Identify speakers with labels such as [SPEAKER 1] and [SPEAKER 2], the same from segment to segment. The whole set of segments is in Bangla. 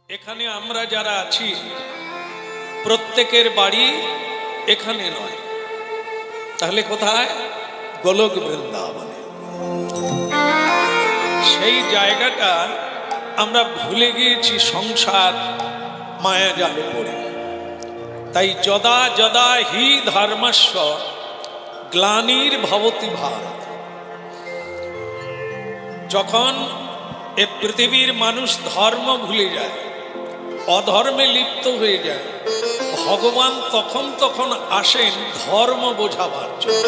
[SPEAKER 1] এখানে আমরা যারা আছি প্রত্যেকের বাড়ি এখানে নয়, তাহলে কোথায়? গোলক বৃন্দাবনে। সেই জায়গাটা আমরা ভুলে গিয়েছি সংসার মায়াজালে পড়ে। তাই যদা যদা হি ধর্মস্য গ্লানির্ভবতি ভারত, যখন এ পৃথিবীর মানুষ ধর্ম ভুলে যায়, অধর্মে লিপ্ত হয়ে যায়, ভগবান তখন তখন আসেন ধর্ম বোঝাবার জন্য।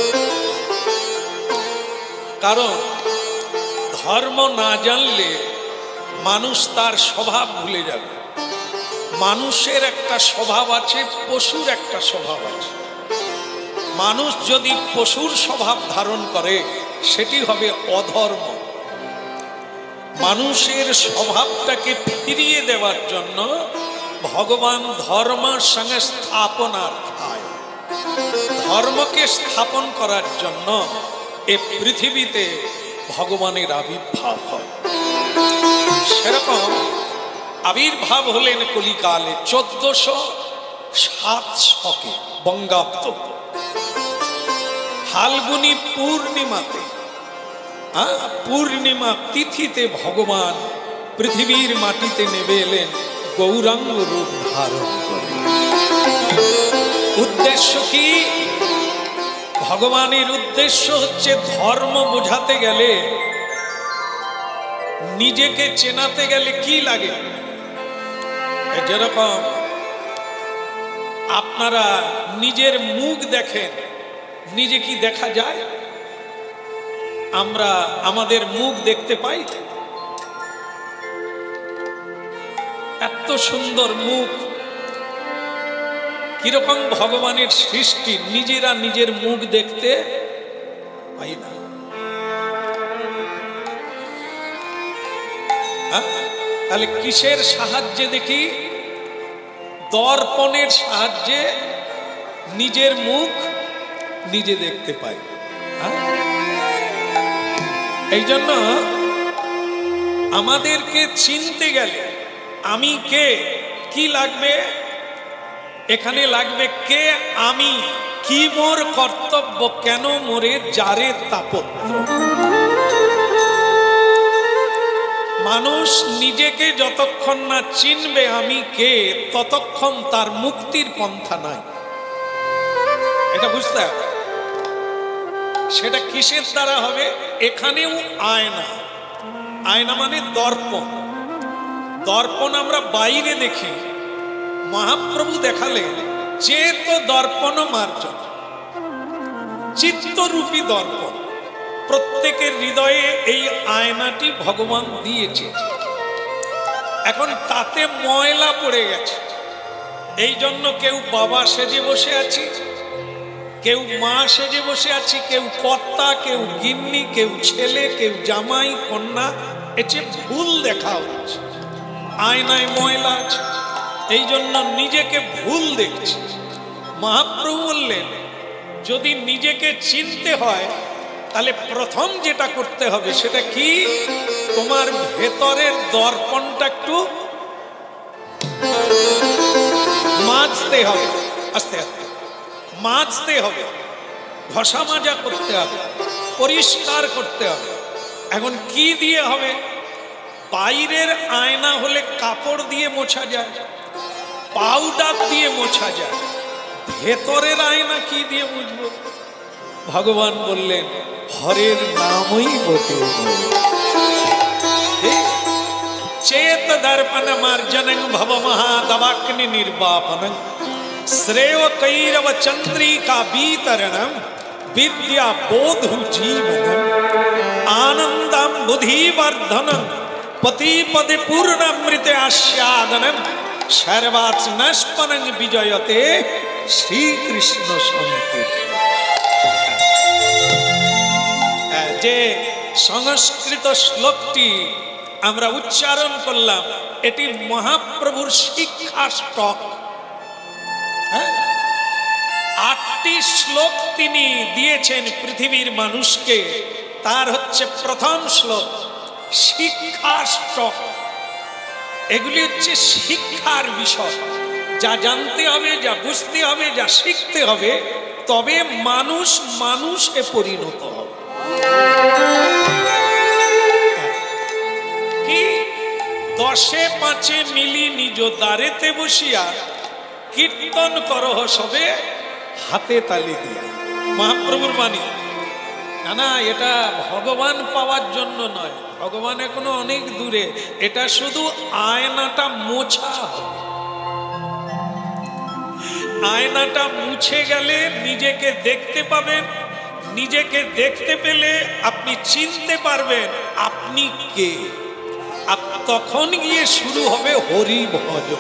[SPEAKER 1] কারণ ধর্ম না জানলে মানুষ তার স্বভাব ভুলে যাবে। মানুষের একটা স্বভাব আছে, পশুর একটা স্বভাব আছে। মানুষ যদি পশুর স্বভাব ধারণ করে সেটি হবে অধর্ম। মানুষের স্বভাবটাকে ফিরিয়ে দেওয়ার জন্য ভগবান ধর্ম সঙ্গে স্থাপনার্থায়, ধর্মকে স্থাপন করার জন্য এ পৃথিবীতে ভগবানের আবির্ভাব হয়। সেরকম আবির্ভাব হলেন কলিকালে 1407 বঙ্গাব্দ ফাল্গুনী পূর্ণিমাতে, পূর্ণিমা তিথিতে ভগবান পৃথিবীর মাটিতে নেমে এলেন গৌরাঙ্গ রূপ ধারণ করে। উদ্দেশ্য কি? ভগবানের উদ্দেশ্য হচ্ছে ধর্ম বোঝাতে গেলে, নিজেকে চেনাতে গেলে কি লাগে? যেরকম আপনারা নিজের মুখ দেখেন, নিজে কি দেখা যায়? আমরা আমাদের মুখ দেখতে পাই? এত সুন্দর মুখ, কিরকম ভগবানের সৃষ্টি, নিজেরা নিজের মুখ দেখতে পাই না। তাহলে কিসের সাহায্যে দেখি? দর্পণের সাহায্যে নিজের মুখ নিজে দেখতে পাই। এই জন্য আমাদেরকে চিনতে গেলে আমি কে, কি লাগবে? এখানে লাগবে কে আমি, কি মোর কর্তব্য, কেন মোরে যারে তাপত্র। মানুষ নিজেকে যতক্ষণ না চিনবে আমি কে, ততক্ষণ তার মুক্তির পন্থা নাই। এটা বুঝতে হবে। সেটা কিসের দ্বারা হবে? এখানেও আয়না, আয়না মানে দর্পণ। দর্পণ আমরা বাইরে দেখি, মহাপ্রভু দেখালেন চেত দর্পণ মার্জন, চিত্তরূপী দর্পণ। প্রত্যেকের হৃদয়ে এই আয়নাটি ভগবান দিয়েছে। এখন তাতে ময়লা পড়ে গেছে, এই জন্য কেউ বাবা সেজে বসে আছি, কেউ মা সেজে বসে আছি, কেউ কর্তা, কেউ গিন্নি, কেউ ছেলে, কেউ জামাই, কন্যা। এতে ভুল দেখা হচ্ছে, আয়নায় ময়লা আছে, এই জন্য নিজেকে ভুল দেখছি। মহাপ্রভু বললেন যদি নিজেকে চিনতে হয় তাহলে প্রথম যেটা করতে হবে সেটা কি? তোমার ভেতরের দর্পণটা একটু মাজতে হবে, আস্তে আস্তে মাজতে হবে, ঘষা মাজা করতে হবে, পরিষ্কার করতে হবে। এখন কি দিয়ে হবে? বাইরের আয়না হলে কাপড় দিয়ে মোছা যায়, পাউডার দিয়ে মোছা যায়। ভেতরের আয়না কি দিয়ে মুছবো? ভগবান বললেন হরের নামই বটে। চেত দর্পণ মার্জনং ভব মহাদবাগ্নি নির্বাপনং শ্রেয় কৈরব চন্দ্রিকা বিতरणं विद्या बोधु जीवनम आनंदम बुद्धिवर्धनम पति पदे पूर्णामृत आस्वादनम सर्वात्मनस्पनं विजयते श्री कृष्ण संकीर्तन। যে সংস্কৃত শ্লোকটি আমরা উচ্চারণ করলাম, এটি মহাপ্রভুর শিক্ষা স্টক। 8টি শ্লোক তিনি দিয়েছেন পৃথিবীর মানুষকে। তার হচ্ছে প্রথম শ্লোক শিক্ষা স্টক। এগুলি হচ্ছে শিক্ষার বিষয়। যা জানতে হবে, যা বুঝতে হবে, যা শিখতে হবে, তবে মানুষ মানুষে পরিণত হবে। কি 10 5 মিলি নিজ দ্বারেতে বসিয়া কীর্তন করহ সবে হাতে তালি দিয়া। মহাপ্রভুর বাণী। না না, এটা ভগবান পাওয়ার জন্য নয়, ভগবান এখনো অনেক দূরে। এটা শুধু আয়নাটা মোছা হবে। আয়নাটা মুছে গেলে নিজেকে দেখতে পাবেন। নিজেকে দেখতে পেলে আপনি চিনতে পারবেন আপনি কে। আর তখন গিয়ে শুরু হবে হরি ভজন।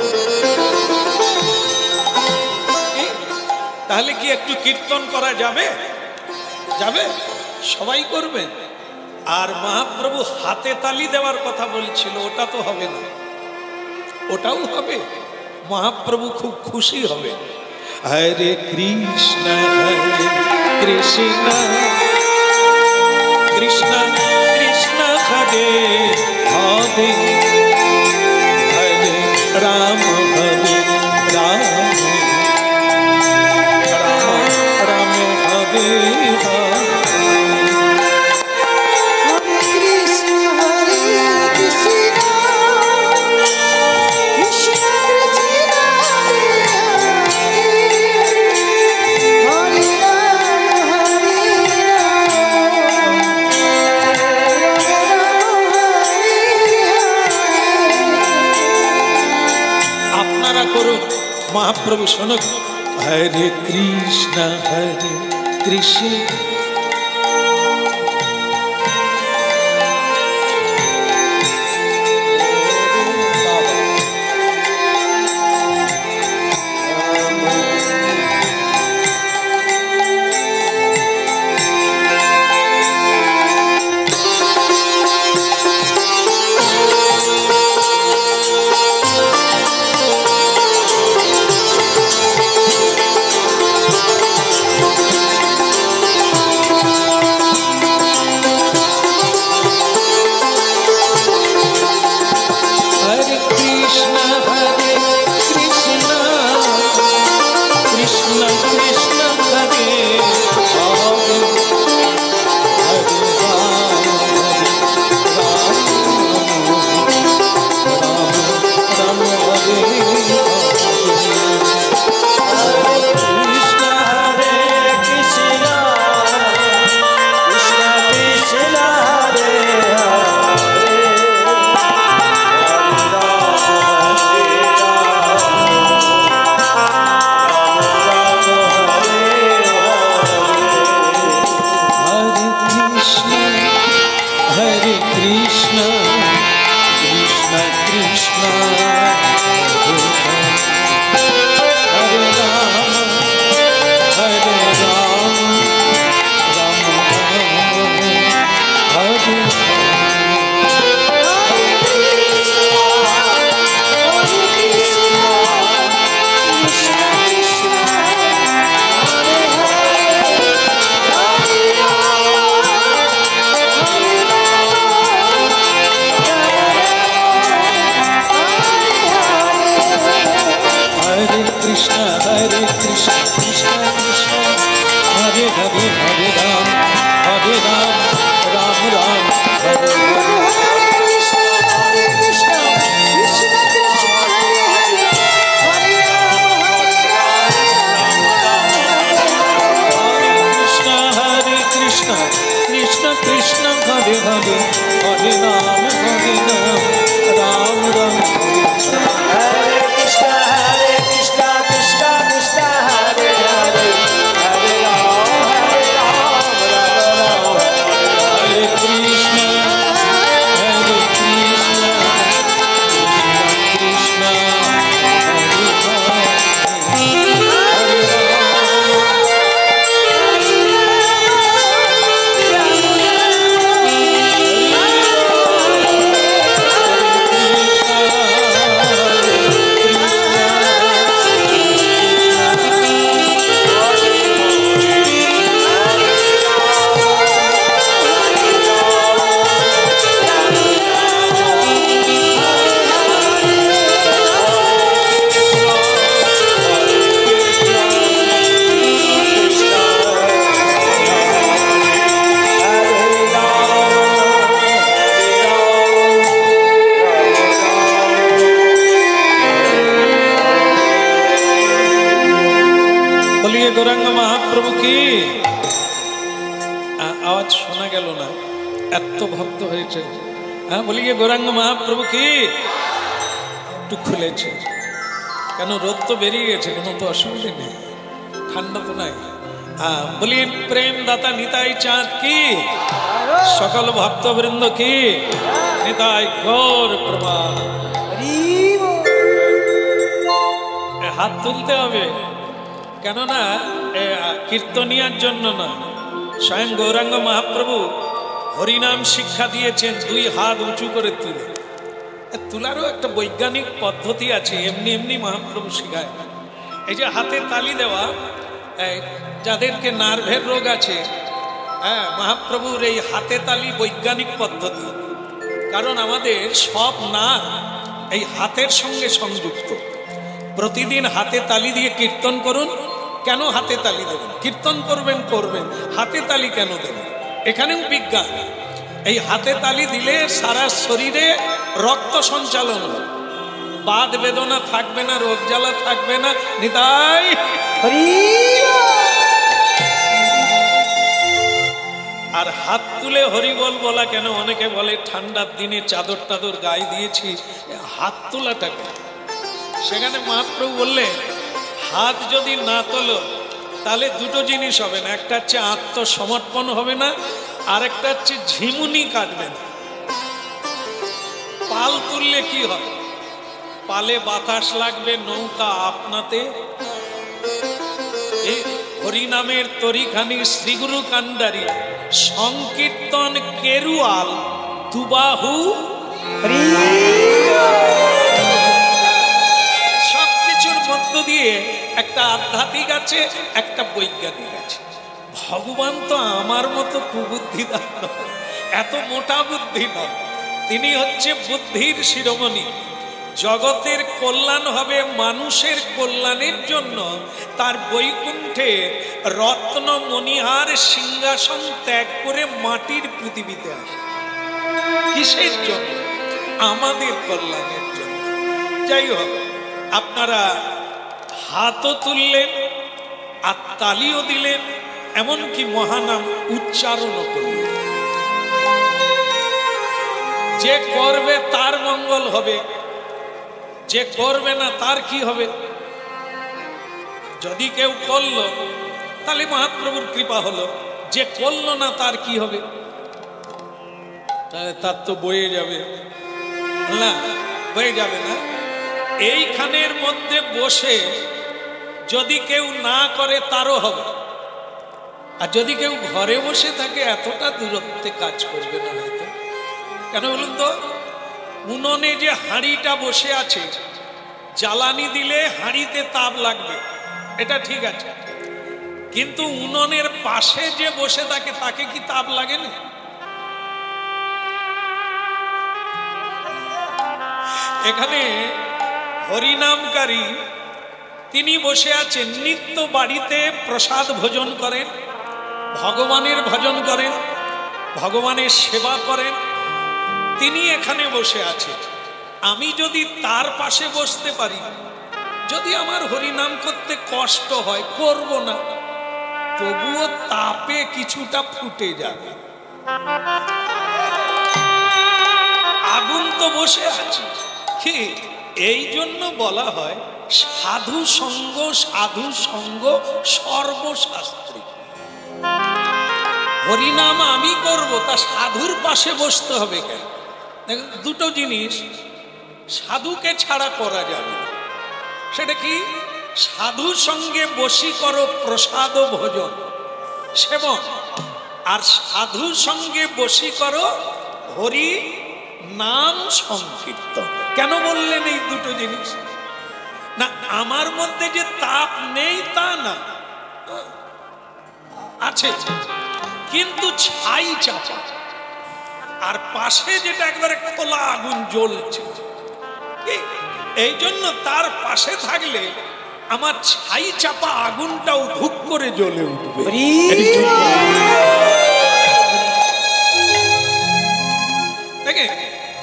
[SPEAKER 1] তাহলে কি একটু কীর্তন করা যাবে? যাবে? সবাই করবেন। আর মহাপ্রভু হাতে তালি দেওয়ার কথা বলছিল, ওটা তো হবে না। ওটাও হবে, মহাপ্রভু খুব খুশি হবে। হরে কৃষ্ণ কৃষ্ণ কৃষ্ণ কৃষ্ণ হরে হরে হরে রাম হরে রাম রাম রাম হরে হরে। महाप्रभु सुनो। हरे Krishna Krishna
[SPEAKER 2] Hare Krishna Krishna Krishna Hare
[SPEAKER 1] बोलिए गौरांग महाप्रभु की। आवाज शोना गेल ना, एत भक्त হয়েছে। हाँ बोलिए गौरांग महाप्रभु की। একটু খুলেছে কেন, রোদ তো বেরিয়ে গেছে, কোনো তো অসুবিধা নেই, ঠান্ডা তো নাই। हाँ बोलिए प्रेम दाता निताई चाँद की, सकल भक्तवृंद की निताई गौर प्रणाम। हाथ तुलते হবে কেননা কীর্তনিয়ার জন্য না, স্বয়ং গৌরাঙ্গ মহাপ্রভু হরিনাম শিক্ষা দিয়েছেন দুই হাত উঁচু করে তুলে। তোলারও একটা বৈজ্ঞানিক পদ্ধতি আছে, এমনি এমনি মহাপ্রভু শিখায়। এই যে হাতে তালি দেওয়া, যাদেরকে নার্ভের রোগ আছে, হ্যাঁ মহাপ্রভুর এই হাতে তালি বৈজ্ঞানিক পদ্ধতি, কারণ আমাদের সব নার্ভ এই হাতের সঙ্গে সংযুক্ত। প্রতিদিন হাতে তালি দিয়ে কীর্তন করুন। কেন হাতে তালি দেবেন? কীর্তন করবেন করবেন, হাতে তালি কেন দেবেন? এখানেও বিজ্ঞান। এই হাতে তালি দিলে সারা শরীরে রক্ত সঞ্চালন হবে, বাদ বেদনা থাকবে না, রোগ জ্বালা থাকবে না। নিতাই আর হাত তুলে হরিবল বলা কেন? অনেকে বলে ঠান্ডার দিনে চাদর টাদর গায়ে দিয়েছি, হাত তোলাটা কেন? সেখানে মহাপ্রভু বললেন হাত যদি না তোলো তাহলে দুটো জিনিস হবে না, একটা হচ্ছে আত্মসমর্পণ হবে না, আর একটা হচ্ছে ঝিমুনি কাটবে না। পাল তুললে কি হয়? পালে বাতাস লাগবে, নৌকা আপনাতে। এই হরিনামের তরিখানি শ্রীগুরু কান্ডারি সংকীর্তন কেরুয়াল দুবাহু। সবকিছুর মধ্য দিয়ে একটা আধ্যাত্মিক আছে, একটা বৈজ্ঞানিক আছে। ভগবান তো আমার মতো কুবুদ্ধিদার নয়, এত মোটা বুদ্ধি নয়। তিনি হচ্ছে বুদ্ধির শিরোমণি। জগতের কল্যাণ হবে মানুষের কল্যাণের জন্য তার বৈকুণ্ঠে রত্ন মণিহার সিংহাসন ত্যাগ করে মাটির পৃথিবীতে আসে। কিসের জন্য? আমাদের কল্যাণের জন্য। যাই হোক, আপনারা হাতও তুললেন আর তালিও দিলেন, এমনকি মহানাম উচ্চারণও করলেন। যে করবে তার মঙ্গল হবে, যে করবে না তার কি হবে? যদি কেউ করলো তাহলে মহাপ্রভুর কৃপা হলো, যে করলো না তার কি হবে? তার তো বয়ে যাবে না, বয়ে যাবে না। এইখানের মধ্যে বসে যদি কেউ না করে তারও হবে, আর যদি কেউ ঘরে বসে থাকে এতটা দূরত্বে কাজ করবে না হয়তো। কেন বলুন তো? উনুনে যে হাঁড়িটা বসে আছে, জ্বালানি দিলে হাঁড়িতে তাপ লাগবে, এটা ঠিক আছে, কিন্তু উনুনের পাশে যে বসে থাকে তাকে কি তাপ লাগেনি? এখানে হরিনামকারী তিনি বসে আছেন, নিত্য বাড়িতে প্রসাদ ভোজন করেন, ভগবানের ভজন করেন, ভগবানের সেবা করেন। তিনি এখানে বসে আছেন। আমি যদি তার পাশে বসতে পারি, যদি আমার হরিনাম করতে কষ্ট হয় করব না, তবুও তাপে কিছুটা ফুটে যাবে। আগুন তো বসে আছে। কি এই জন্য বলা হয় সাধু সঙ্গ, সাধু সঙ্গ সর্বশাস্ত্রী। হরিনাম আমি করব, তা সাধুর পাশে বসতে হবে কেন? দেখুন, দুটো জিনিস সাধুকে ছাড়া করা যাবে না। সেটা কি? সাধু সঙ্গে বসি করো প্রসাদ ভোজন সেবন, আর সাধু সঙ্গে বসি করো হরি নাম সংকীর্তন। কেন বললেন এই দুটো জিনিস? না আমার মধ্যে যে তাপ নেই তা না, আছে, কিন্তু ছাই চাপা। আর পাশে যেটা একবারে খোলা আগুন জ্বলছে, এই জন্য তার পাশে থাকলে আমার ছাই চাপা আগুনটাও ধুক করে জ্বলে উঠবে। দেখে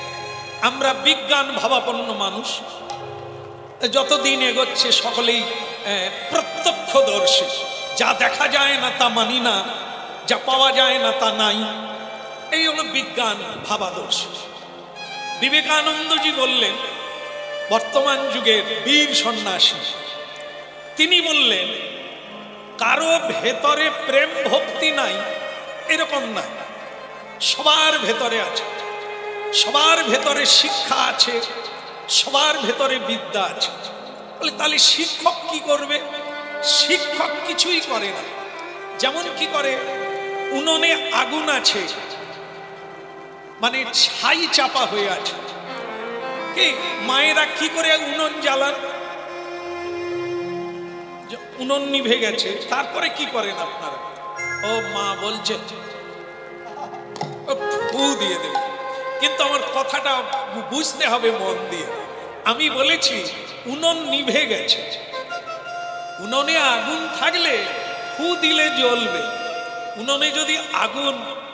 [SPEAKER 1] আমরা বিজ্ঞান ভাবাপন্ন মানুষ, যতদিন এগোচ্ছে সকলেই প্রত্যক্ষদর্শী। যা দেখা যায় না তা মানি না, যা পাওয়া যায় না তা নাই, এই হলো বিজ্ঞান ভাবাদর্শী। বিবেকানন্দজি বললেন, বর্তমান যুগের বীর সন্ন্যাসী, তিনি বললেন কারো ভেতরে প্রেম ভক্তি নাই এরকম না, সবার ভেতরে আছে, সবার ভেতরে শিক্ষা আছে, সবার ভেতরে বিদ্যা আছে। বলে তাহলে শিক্ষক কি করবে? শিক্ষক কিছুই করে না। যেমন কি করে, উনুনে আগুন আছে, মানে ছাই চাপা হয়ে আছে, কি মায়েরা কি করে উনুন জ্বালান? উনুন নিভে গেছে, তারপরে কি করেন আপনারা? ও মা বলছে ফু দিয়ে দেবে। কিন্তু আমার কথাটা বুঝতে হবে মন দিয়ে। আমি বলেছি উনুন নিভে গেছে, উনুনে আগুন থাকলে ফু দিলে জ্বলবে। উনুনে যদি আগুন,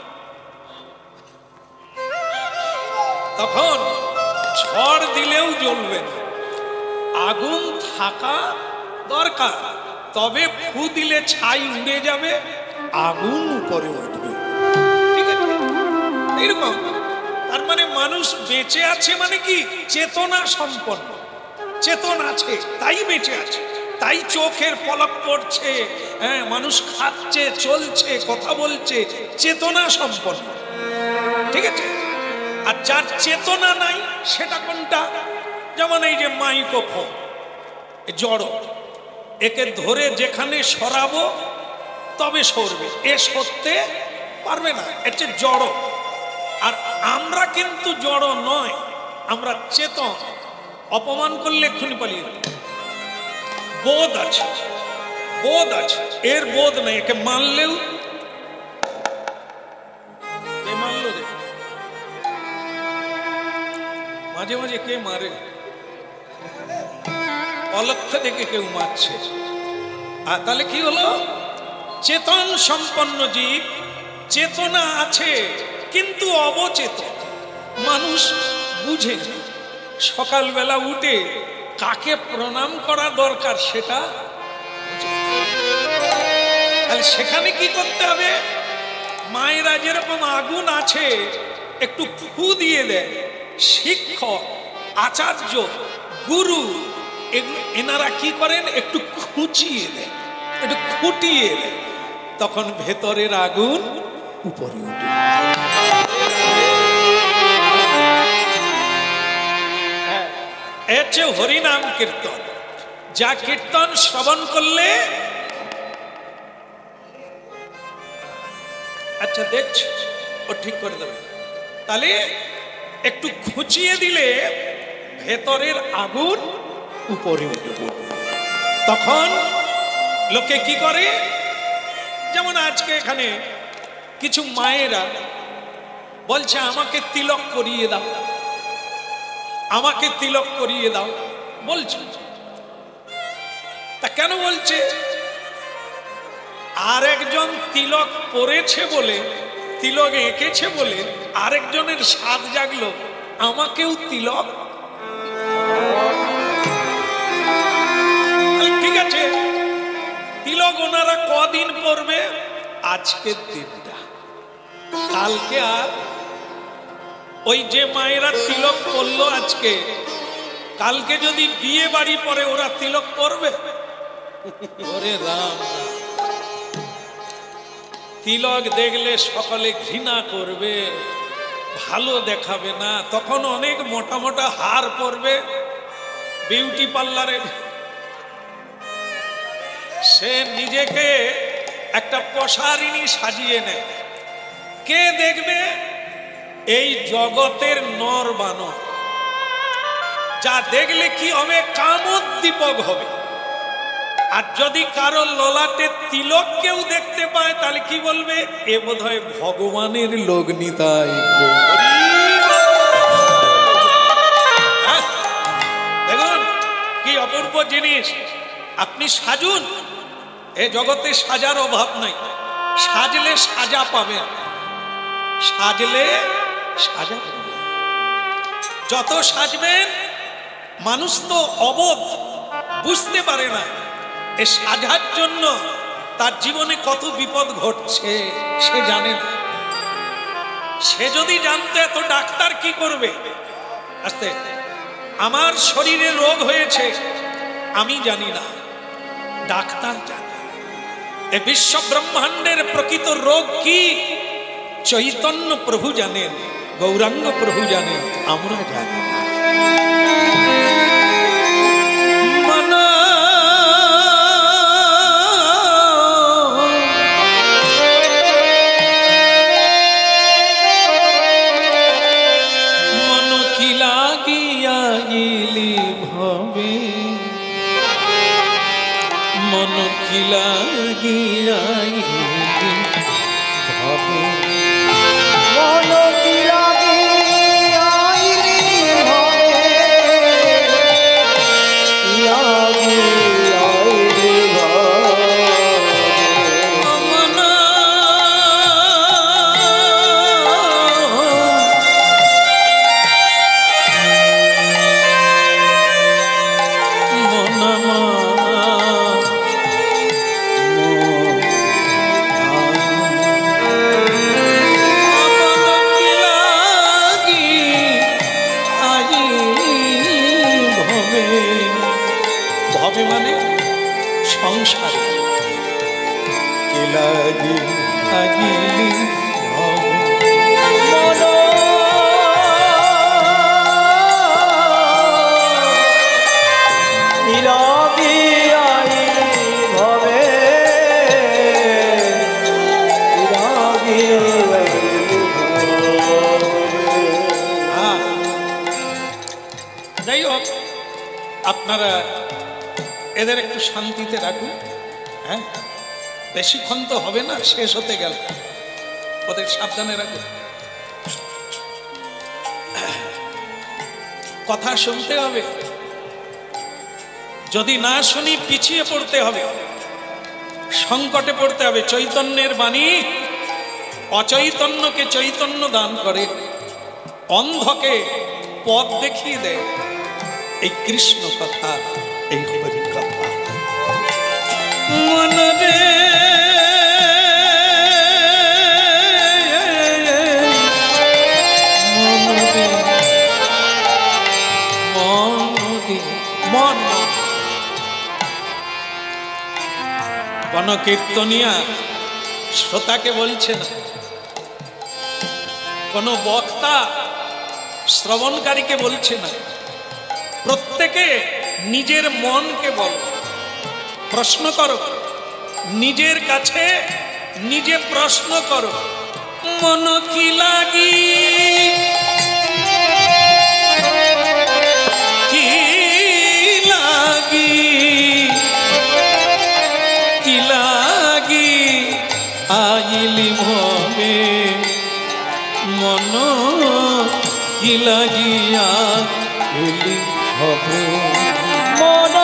[SPEAKER 1] তখন ঝড় দিলেও জ্বলবে না, আগুন থাকা দরকার, তবে ফু দিলে ছাই উড়ে যাবে, আগুন উপরে উঠবে। ঠিক আছে, এরকম। তার মানে মানুষ বেঁচে আছে মানে কি? চেতনা সম্পন্ন, চেতন আছে তাই বেঁচে আছে, তাই চোখের পলক পড়ছে, হ্যাঁ, মানুষ খাচ্ছে, চলছে, কথা বলছে, চেতনা সম্পন্ন। ঠিক আছে। আর যার চেতনা নাই সেটা কোনটা? যেমন এই যে মাইক্রোফোন, জড়, একে ধরে যেখানে সরাবো তবে সরবে, এ সরতে পারবে না, এটা জড়। আর আমরা কিন্তু জড় নয়, আমরা চেতন। অপমান করলে এক্ষুনি পালিয়ে, বোধ আছে, বোধ আছে, এর বোধ নেই, একে মানলেও মানলো রে, মাঝে মাঝে কে মারে, অলক্ষ থেকে কেউ মারছে। আর তাহলে কি হলো? চেতন সম্পন্ন জীব, চেতনা আছে কিন্তু অবচেতন, মানুষ বুঝে না। সকালবেলা উঠে কাকে প্রণাম করা দরকার সেটা, তাহলে সেখানে কি করতে হবে? মায়েরা যেরকম আগুন আছে একটু ফু দিয়ে দেয়, শিক্ষক, আচার্য, গুরু, এনারা কি করেন? একটু খুঁচিয়ে দেয়, একটু খুঁটিয়ে দেয়, তখন ভেতরের আগুন উপরে উঠে। এর চেয়ে হরিনাম কীর্তন, যা কীর্তন শ্রবণ করলে, আচ্ছা দেখছি ও ঠিক করে দেবে, তাহলে একটু খুঁচিয়ে দিলে ভেতরের আগুন উপরে উঠে পড়বে। তখন লোকে কি করে? যেমন আজকে এখানে কিছু মায়েরা বলছে আমাকে তিলক করিয়ে দাও, আমাকে তিলক করিয়ে দাও বলছে। তা কেন বলছে? আরেকজন তিলক পরেছে বলে, তিলক এঁকেছে বলে আরেকজনের স্বাদ জাগলো, আমাকেও তিলক। ঠিক আছে, তিলক ওনারা কদিন পরবে? আজকের দিনটা, কালকে আর ওই যে মায়েরা তিলক করলো আজকে, কালকে যদি বিয়ে বাড়ি পরে ওরা তিলক করবে? ওরে রাম, তিলক দেখলে সকলে ঘৃণা করবে, ভালো দেখাবে না। তখন অনেক মোটা মোটা হার পরবে, বিউটি পার্লারে সে নিজেকে একটা প্রসারিণী সাজিয়ে নেয়। কে দেখবে? এই জগতের নর বানর, যা দেখলে কি হবে? কামোদ্দীপক হবে। আর যদি কারো ললাটে তিলক কেউ দেখতে পায় তাহলে কি বলবে? এ বোধহয় ভগবানের লগ্নিতাই। দেখুন কি অপূর্ব জিনিস। আপনি সাজুন, এ জগতে সাজার অভাব নাই, সাজলে সাজা পাবেন, সাজলে সাজা পাবেন। যত সাজবেন, মানুষ তো অবোধ, বুঝতে পারে না, এ সাজার জন্য তার জীবনে কত বিপদ ঘটছে সে জানে না। সে যদি জানতো এত ডাক্তার কি করবে। আস্তে, আমার শরীরে রোগ হয়েছে আমি জানি না, ডাক্তার জানে। এ বিশ্ব ব্রহ্মাণ্ডের প্রকৃত রোগ কি চৈতন্য প্রভু জানেন, গৌরাঙ্গ প্রভু জানেন, আমরা জানি না। মন কি লাগিয়া গেলি ভবে, মন কি লাগিয়া গেলি ভবে,
[SPEAKER 2] মন কি লাগিয়া গেলি ভবে, লাগিয়া গেলি ভবে।
[SPEAKER 1] মনা ভবে মানে সংসারে কি লাগি আগিলি
[SPEAKER 2] মন কি লাগিয়া গেলি ভবে, লাগিয়া গেলি ভবে।
[SPEAKER 1] যাই হোক, আপনারা এদের একটু শান্তিতে রাখুন। হ্যাঁ, বেশিক্ষণ তো হবে না, শেষ হতে গেল, ওদের সাবধানে রাখুন। কথা শুনতে হবে, যদি না শুনি পিছিয়ে পড়তে হবে, সংকটে পড়তে হবে। চৈতন্যের বাণী অচৈতন্যকে চৈতন্য দান করে, অন্ধকে পথ দেখিয়ে দেয়। এই কৃষ্ণ কথা, এই হরি কথা। মনরে মনরে মনরে মন কোন কীর্তনিয়া শ্রোতাকে বলছে না, কোন বক্তা শ্রবণকারীকে বলছে না, প্রত্যেকে নিজের মনকে বলো, প্রশ্ন করো, নিজের কাছে নিজে প্রশ্ন করো। মন কি লাগি কি লাগি কি লাগি আইলি ভবে, মন কি লাগিয়া এলি হবে।
[SPEAKER 2] মন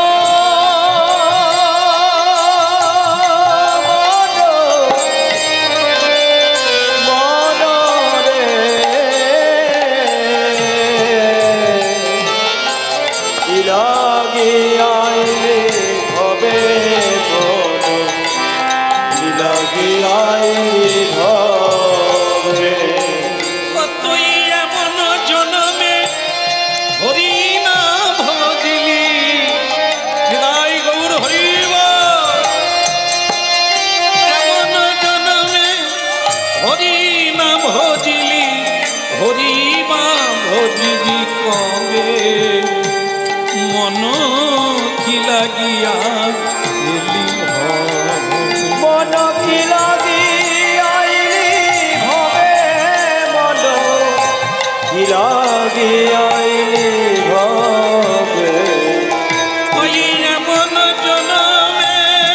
[SPEAKER 1] মন কি লাগিয়া এলি
[SPEAKER 2] মন কি লাগিয়া এলি ভবে, মন কি লাগিয়া এলি ভবে।
[SPEAKER 1] ওই এমন জনমে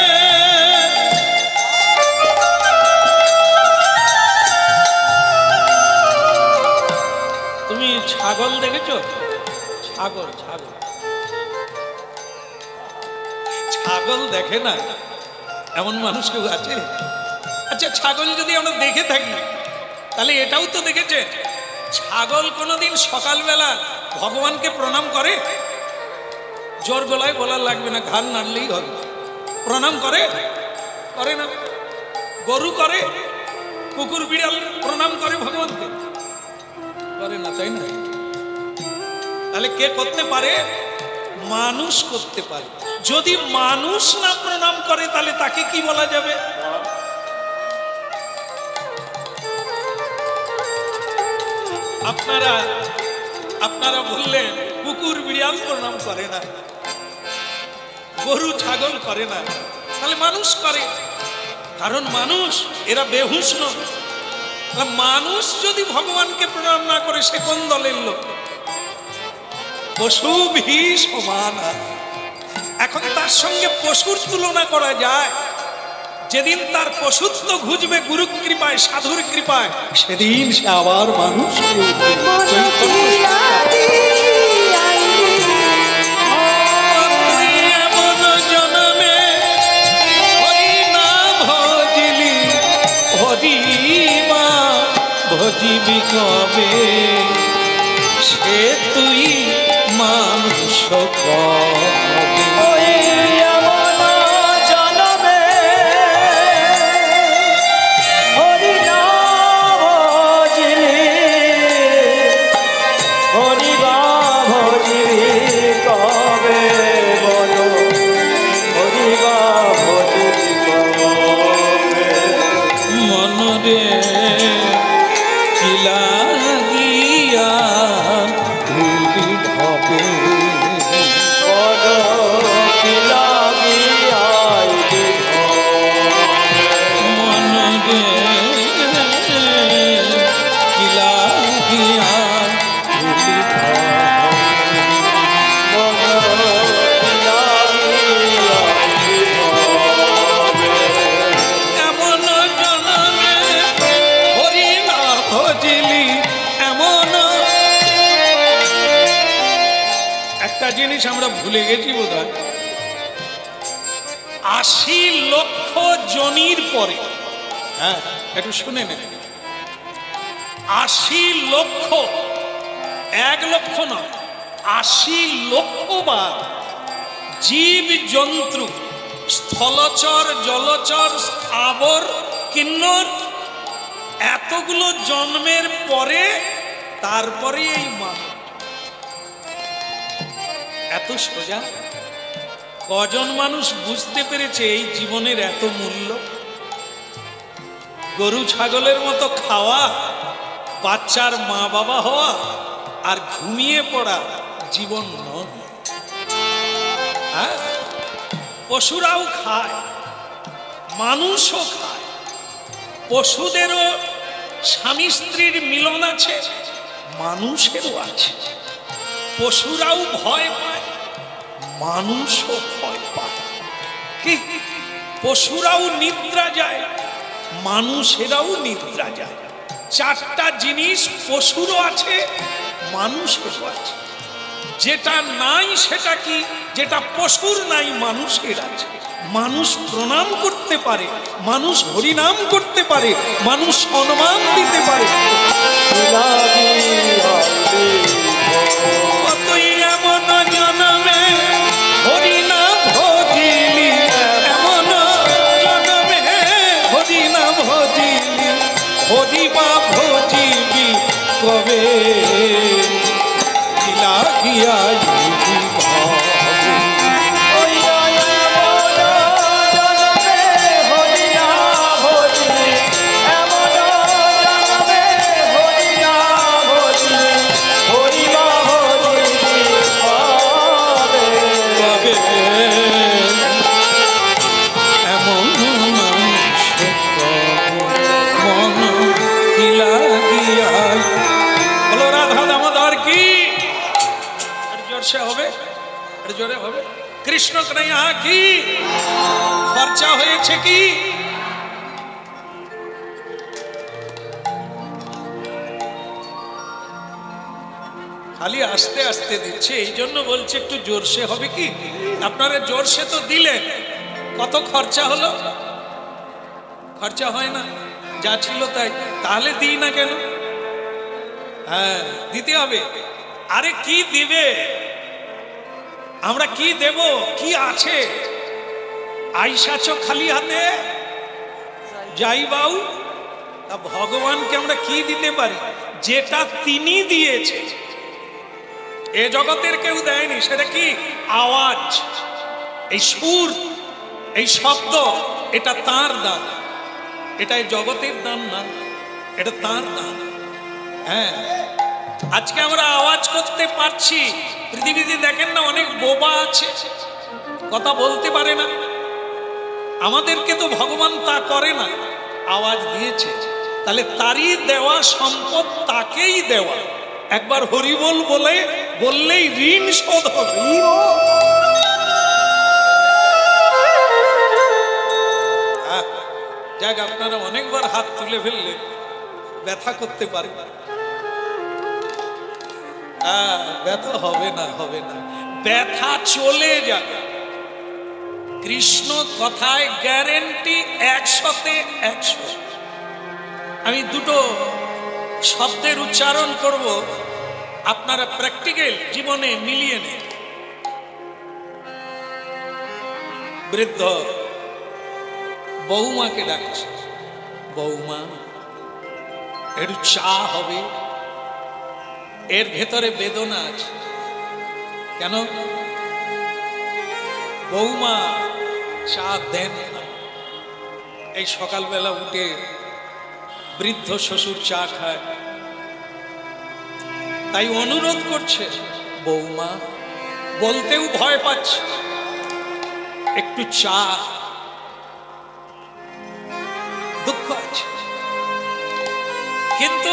[SPEAKER 1] তুমি ছাগল দেখেছো? ছাগল ছাগল ছাগল দেখে না এমন মানুষ কেউ আছে? আচ্ছা, ছাগল যদি আমরা দেখে থাকি তাহলে এটাও তো দেখেছে, ছাগল কোনোদিন সকালবেলা ভগবানকে প্রণাম করে? জোর গলায় বলার লাগবে না, ঘাড় নাড়লেই হবে। প্রণাম করে? করে না। গরু করে, কুকুর বিড়াল প্রণাম করে ভগবানকে? করে না, তাই না? তাহলে কে করতে পারে? মানুষ করতে পারে। যদি মানুষ না প্রণাম করে তাহলে তাকে কি বলা যাবে? আপনারা বললেন কুকুর বিড়াল প্রণাম করে না, গরু ছাগল করে না, তাহলে মানুষ করে। কারণ মানুষ, এরা বেহুশ নয়। মানুষ যদি ভগবানকে প্রণাম না করে সে কোন দলের লোক? পশু ভি সমান। এখন তার সঙ্গে পশুর তুলনা করা যায়? যেদিন তার পশুত্ব ঘুচবে গুরু কৃপায়, সাধুর কৃপায়, সেদিন সে আবার মানুষ জনমে হরি না ভজিলি, হরিমা ভজিবি কবে, সে তুই মানুষ কবে। জিনিস আমরা ভুলে গেছি বোধহয়, ৮০ লক্ষ জনির পরে, হ্যাঁ একটু শুনে নেন, ৮০ লক্ষ, ১ লক্ষ নয়, ৮০ লক্ষ বার জীব জন্তু, স্থলচর জলচর স্থাবর কিন্নর, এতগুলো জন্মের পরে তারপরে এই মানব। এত সোজা? কজন মানুষ বুঝতে পেরেছে এই জীবনের এত মূল্য? গরু ছাগলের মতো খাওয়া, বাচ্চার মা বাবা হওয়া আর ঘুমিয়ে পড়া জীবন নয়। হ্যাঁ, পশুরাও খায়, মানুষও খায়, পশুদেরও স্বামী স্ত্রীর মিলন আছে, মানুষেরও আছে। পশুরাও ভয় পায়, মানুষও ভয় পায়। কি? পশুরাও নিদ্রা যায়, মানুষেরাও নিদ্রা যায়। ৪টা জিনিস পশুরও আছে, মানুষেরও আছে। যেটা নাই সেটা কি? যেটা পশুর নাই মানুষের আছে। মানুষ প্রণাম করতে পারে, মানুষ হরিনাম করতে পারে, মানুষ সম্মান দিতে পারে। এমন জনমে হরিনা ভজিলি, এমন জনমে হরিনা ভজিলি, হরিবা ভজিবি কবে, লাগিয়া হবে, জোরে হবে। কৃষ্ণ কন্হैया কি খরচা হয়েছে কি? খালি আস্তে আস্তে দিচ্ছে, এই জন্য বলছে একটু জোরসে হবে কি? আপনারা জোরসে তো দিলেন, কত খরচা হলো? খরচা হয় না, যা ছিল তাই। তাহলে দিই না কেন? হ্যাঁ দিতে হবে। আরে কি দিবে? আমরা কি দেব? কি আছে? আইসাছো খালি হাতে, যাই বাউ। তা ভগবানকে আমরা কি দিতে পারি? যেটা তিনি দিয়েছে, এ জগতের কেউ দেয়নি। সেটা কি? আওয়াজ, এই সুর, এই শব্দ, এটা তার দান। এটা জগতের দান না, এটা তার দান। হ্যাঁ, আজকে আমরা আওয়াজ করতে পারছি। পৃথিবীতে দেখেন না, অনেক বোবা আছে, কথা বলতে পারে না। আমাদেরকে তো ভগবান তা করে না, আওয়াজ দিয়েছে। তাহলে তারই দেওয়া সম্পদ তাকেই দেওয়া। একবার হরিবোল বললেই ঋণ শোধ হবে। যাক, আপনারা অনেকবার হাত তুলে ফেললে, ব্যথা করতে পারে। ব্যথা হবে না, হবে না, ব্যথা চলে যাবে। কৃষ্ণ কথায় গ্যারেন্টি 100-তে 100। আমি দুটো শব্দের উচ্চারণ করব, আপনারা প্র্যাকটিক্যাল জীবনে মিলিয়ে নেন। বৃদ্ধ বৌমাকে ডাকছে, বৌমা একটু চা হবে। এর ভেতরে বেদনা আছে। কেন? বৌমা চা দেন না। এই সকালবেলা উঠে বৃদ্ধ শ্বশুর চা খায়, তাই অনুরোধ করছে বৌমা, বলতেও ভয় পাচ্ছে, একটু চা। দুঃখ আছে, কিন্তু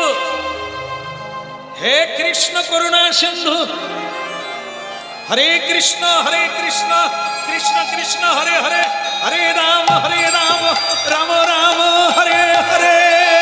[SPEAKER 1] হে কৃষ্ণ করুণা সিন্ধু, হরে কৃষ্ণ কৃষ্ণ কৃষ্ণ হরে হরে, হরে রাম রাম রাম হরে হরে।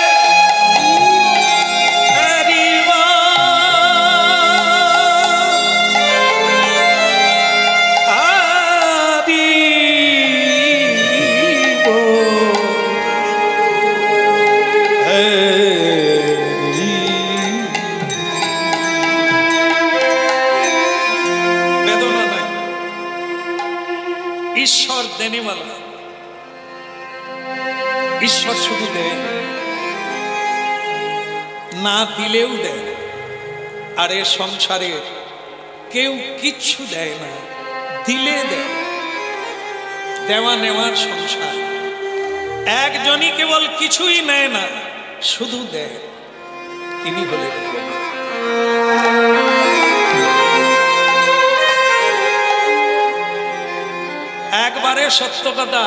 [SPEAKER 1] ঈশ্বর দেনেওয়ালা, ঈশ্বর শুধু দেয় না, দিলেও দেয়। আর এ সংসারে কেউ কিচ্ছু দেয় না, দিলে দেয়। দেওয়া নেওয়ার সংসার। একজনই কেবল কিছুই নেয় না, শুধু দেয়, তিনি হলেন প্রভু। একবারে সত্য কথা,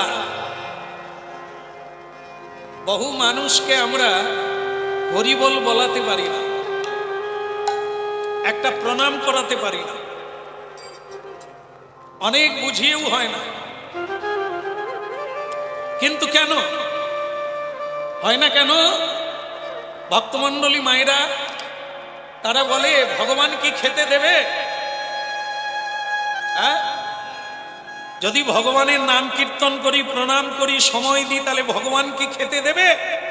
[SPEAKER 1] বহু মানুষকে আমরা হরিবোল বলাতে পারি না, একটা প্রণাম করাতে পারি না, অনেক বুঝিয়েও হয় না। কিন্তু কেন হয় না? কেন? ভক্তমণ্ডলী মায়েরা তারা বলে, ভগবান কি খেতে দেবে? হ্যাঁ, যদি ভগবানের নাম কীর্তন করি, প্রণাম করি, সময় দিই, তাহলে ভগবান কি খেতে দেবে?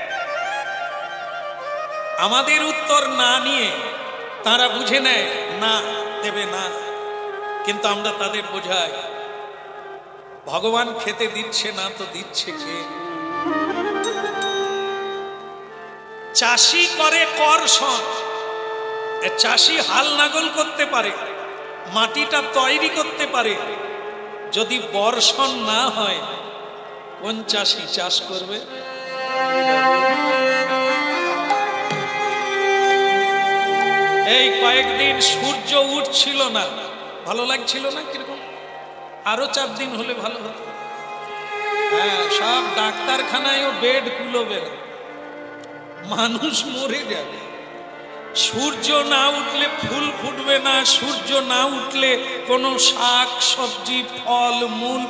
[SPEAKER 1] আমাদের উত্তর না নিয়ে তারা বুঝে নেয় না, দেবে না। কিন্তু আমরা তাদের বোঝাই, ভগবান খেতে দিচ্ছে না তো দিচ্ছে কে? চাষি করে কর্ষণ, চাষি হাল নাগল করতে পারে, মাটিটা তৈরি করতে পারে। যদি বর্ষণ না হয়, কোন চাষি চাষ করবে? এই কয়েকদিন সূর্য উঠছিল না, ভালো লাগছিল না? কিরকম? আরো 4 দিন হলে ভালো হতো। হ্যাঁ, সব ডাক্তারখানায়ও বেড কুলোবে না, মানুষ মরে যাবে। সূর্য না উঠলে ফুল ফুটবে না, সূর্য না উঠলে কোনো শাক সবজি ফল মূল,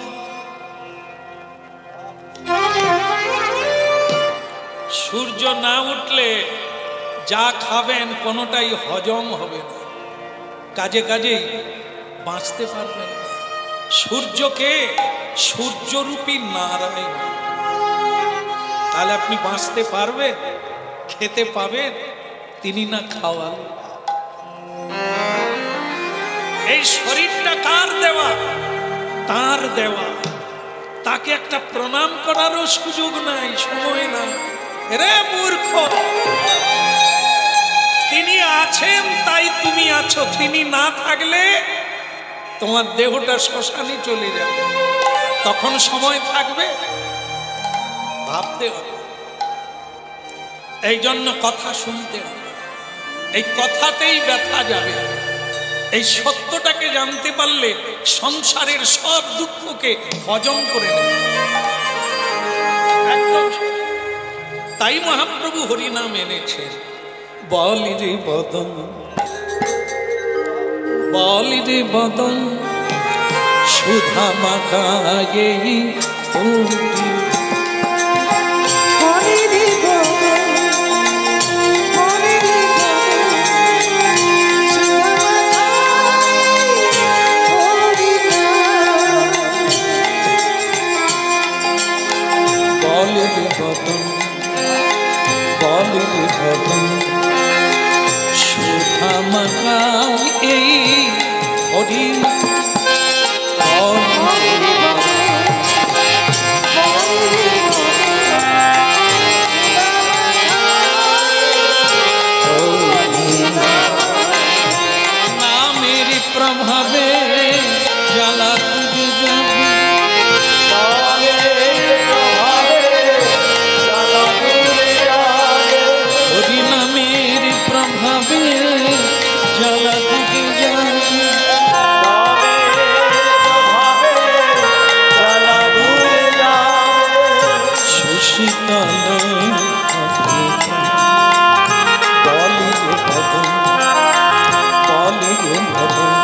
[SPEAKER 1] সূর্য না উঠলে যা খাবেন কোনোটাই হজম হবে না, কাজে কাজেই বাঁচতে পারবেন না। সূর্যকে সূর্যরূপী নারায়ণ, তাহলে আপনি বাঁচতে পারবেন, খেতে পাবেন, তিনি না খাওয়ান। এই শরীরটা কার দেওয়া? তার দেওয়া। তাকে একটা প্রণাম করারও সুযোগ নাই, সময় নাই। রে মূর্খ, তিনি আছেন তাই তুমি আছো, তিনি না থাকলে তোমার দেহটা শ্মশানে চলে যাবে, তখন সময় থাকবে? ভাবতে হবে। এই জন্য কথা শুনতে হবে, এই কথাতেই ব্যথা যাবে। এই সত্যটাকে জানতে পারলে সংসারের সব দুঃখকে হজম করে নেবে। একদম। তাই মহাপ্রভু হরিনাম এনেছেন। বলি রে বদন, বলি রে বদন, সুধা মাখায়ে ওটি। সুধা মাখায়ে হরি নামের প্রভাবে জ্বালা তুলে যাবে, হরি নামের প্রভাবে জ্বালা তুলে যাবে। শশীতল বলি ভদন, বলি ভদন,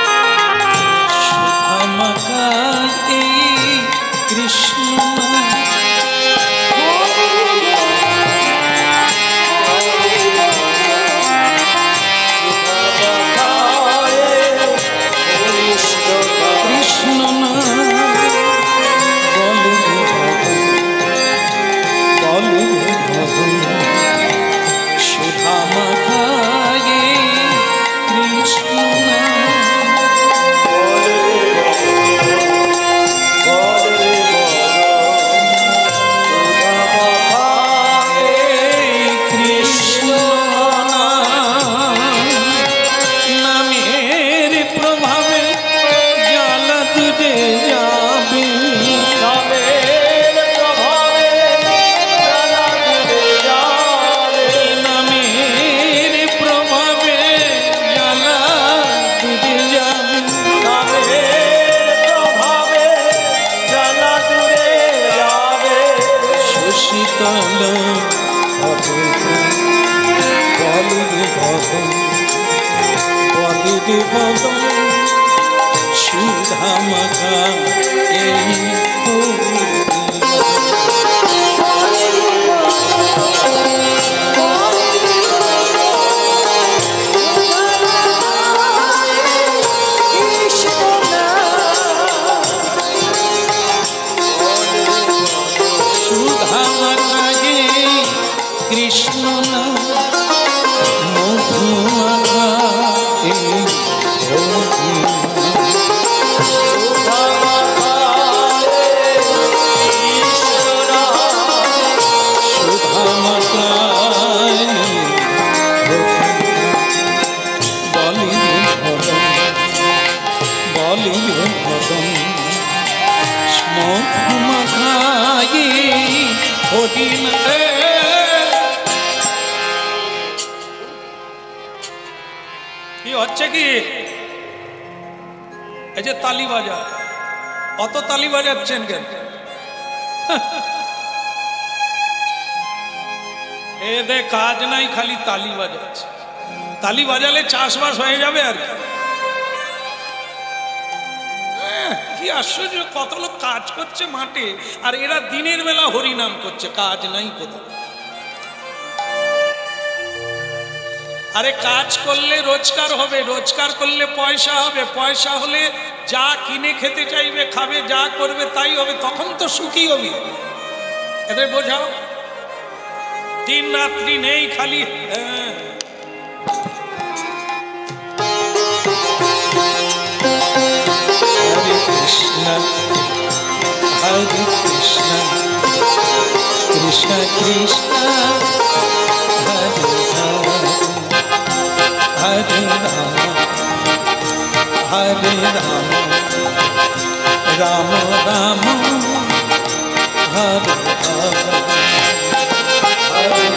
[SPEAKER 1] সুধা মাখায়ে কৃষ্ণ। কৃষ্ণ বলি ভদন, বলি ভদন, সুধা মাখায়ে কৃষ্ণ। কৃষ্ণ নামের প্রভাবে জ্বালা তুলে যাবে, নামের প্রভাবে জ্বালা তুলে যাবে। শশীতল বলি ভদন, বলি ভদন, সুধা মাখায়ে সুধা মাখায়ে কৃষ্ণ নাম, মধু মাখায়ে সুধা মাখায়ে বলি ভদন, বলি ভদন, মধু মাখায়ে হরি নামে। কি হচ্ছে কি? এই যে তালি বাজা, অত তালি বাজাচ্ছেন কেন? এদের কাজ নাই, খালি তালি বাজাচ্ছে। তালি বাজালে চাষবাস হয়ে যাবে আর কি আশ্চর্য, কত লোক কাজ করছে মাঠে, আর এরা দিনের বেলা হরিনাম করছে, কাজ নাই কোথাও। আরে কাজ করলে রোজগার হবে, রোজগার করলে পয়সা হবে, পয়সা হলে যা কিনে খেতে চাইবে খাবে, যা করবে তাই হবে, তখন তো সুখী হবে। এদের বোঝাও, দিন রাত্রি নেই, খালি হরে কৃষ্ণ হরে Krishna Hare Hare Hare Ram Ram Ram Hare Hare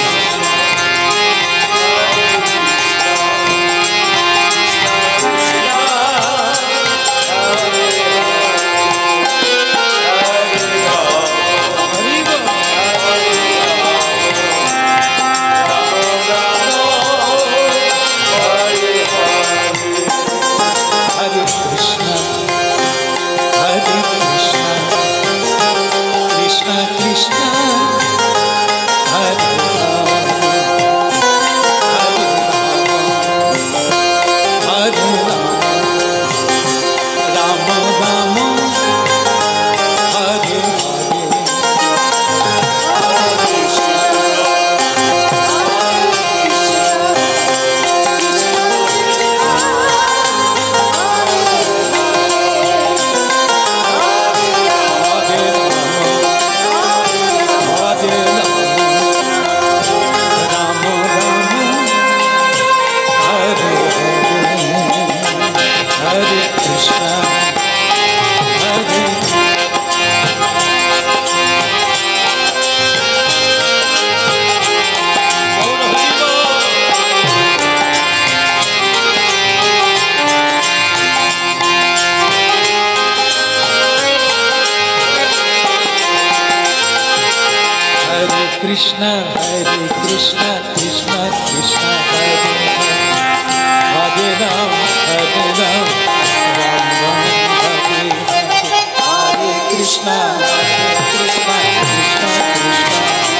[SPEAKER 1] Krishna Hare Krishna Krishna Krishna Hare Hare Ram Hare Ram Ram Ram Hare Hare Krishna Hare Krishna Krishna Krishna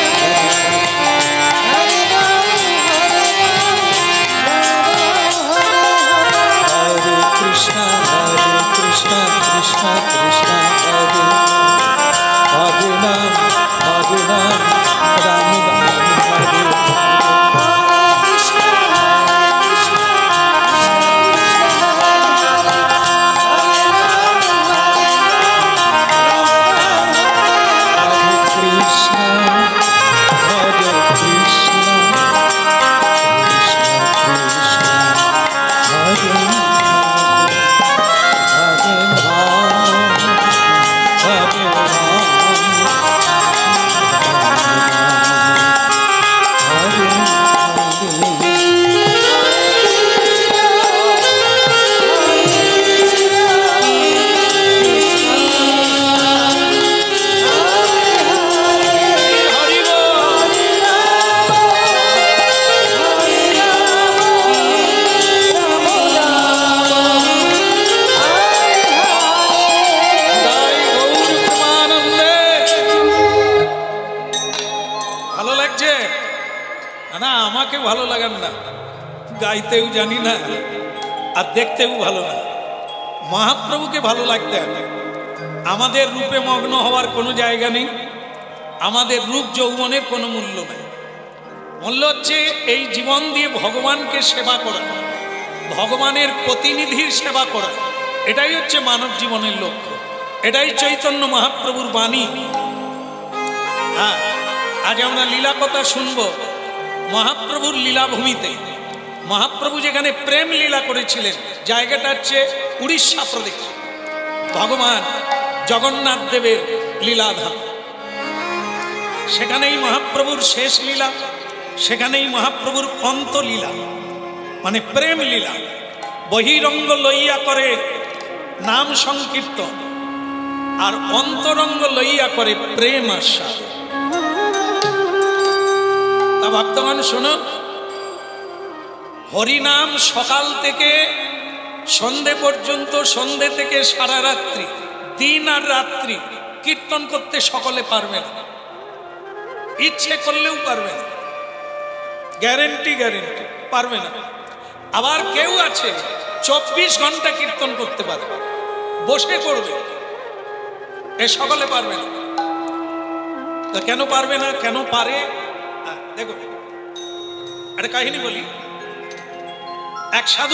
[SPEAKER 1] Hare Krishna Hare Krishna Krishna Krishna Hare Hare Ram Hare Ram ভালো লাগান না, গাইতেও জানি না আর দেখতেও ভালো না। মহাপ্রভুকে ভালো লাগতে হবে। আমাদের রূপে মগ্ন হওয়ার কোনো জায়গা নেই, আমাদের রূপ যৌবনের কোনো মূল্য নেই। মূল্য হচ্ছে এই জীবন দিয়ে ভগবানকে সেবা করা, ভগবানের প্রতিনিধির সেবা করা। এটাই হচ্ছে মানব জীবনের লক্ষ্য, এটাই চৈতন্য মহাপ্রভুর বাণী। হ্যাঁ, আজ আমরা লীলা কথা শুনবো মহাপ্রভুর লীলাভূমিতে। মহাপ্রভু যেখানে প্রেম লীলা করেছিলেন জায়গাটা হচ্ছে উড়িষ্যা প্রদেশ, ভগবান জগন্নাথ দেবের লীলাধাম। সেখানেই মহাপ্রভুর শেষ লীলা, সেখানেই মহাপ্রভুর অন্তলীলা, মানে প্রেম লীলা। বহিরঙ্গ লইয়া করে নাম সংকীর্তন, আর অন্তরঙ্গ লইয়া করে প্রেম আস্বাদ। তা ভক্তগণ শোনো, হরিনাম সকাল থেকে সন্ধে পর্যন্ত, সন্ধে থেকে সারা রাত্রি, দিন আর রাত্রি কীর্তন করতে সকলে পারবে না, ইচ্ছে করলেও পারবে না, গ্যারেন্টি পারবে না। আবার কেউ আছে 24 ঘন্টা কীর্তন করতে পারে, বসে করবে, এ সকলে পারবে না। তা কেন পারবে না, কেন পারে? দেখো একটা কাহিনী বলি। এক সাধু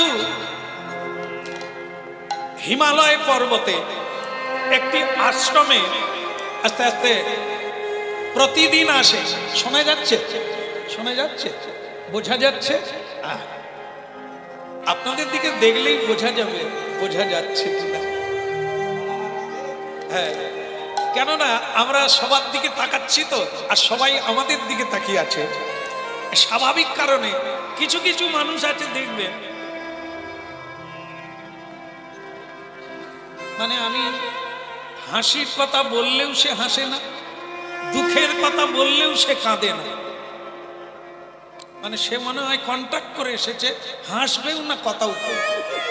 [SPEAKER 1] হিমালয় পর্বতে একটি আশ্রমে আস্তে আস্তে প্রতিদিন আসে। শোনা যাচ্ছে? শোনা যাচ্ছে? বোঝা যাচ্ছে? আপনাদের দিকে দেখলেই বোঝা যাবে বোঝা যাচ্ছে কিনা। হ্যাঁ, কেননা আমরা সবার দিকে তাকাচ্ছি তো, আর সবাই আমাদের দিকে তাকিয়ে আছে। স্বাভাবিক কারণে কিছু কিছু মানুষ আছে দেখবেন, মানে আমি হাসির কথা বললেও সে হাসে না, দুঃখের কথা বললেও সে কাঁদে না। মানে সে মনে হয় কন্ট্যাক্ট করে এসেছে, হাসবেও না কথাও বলবে।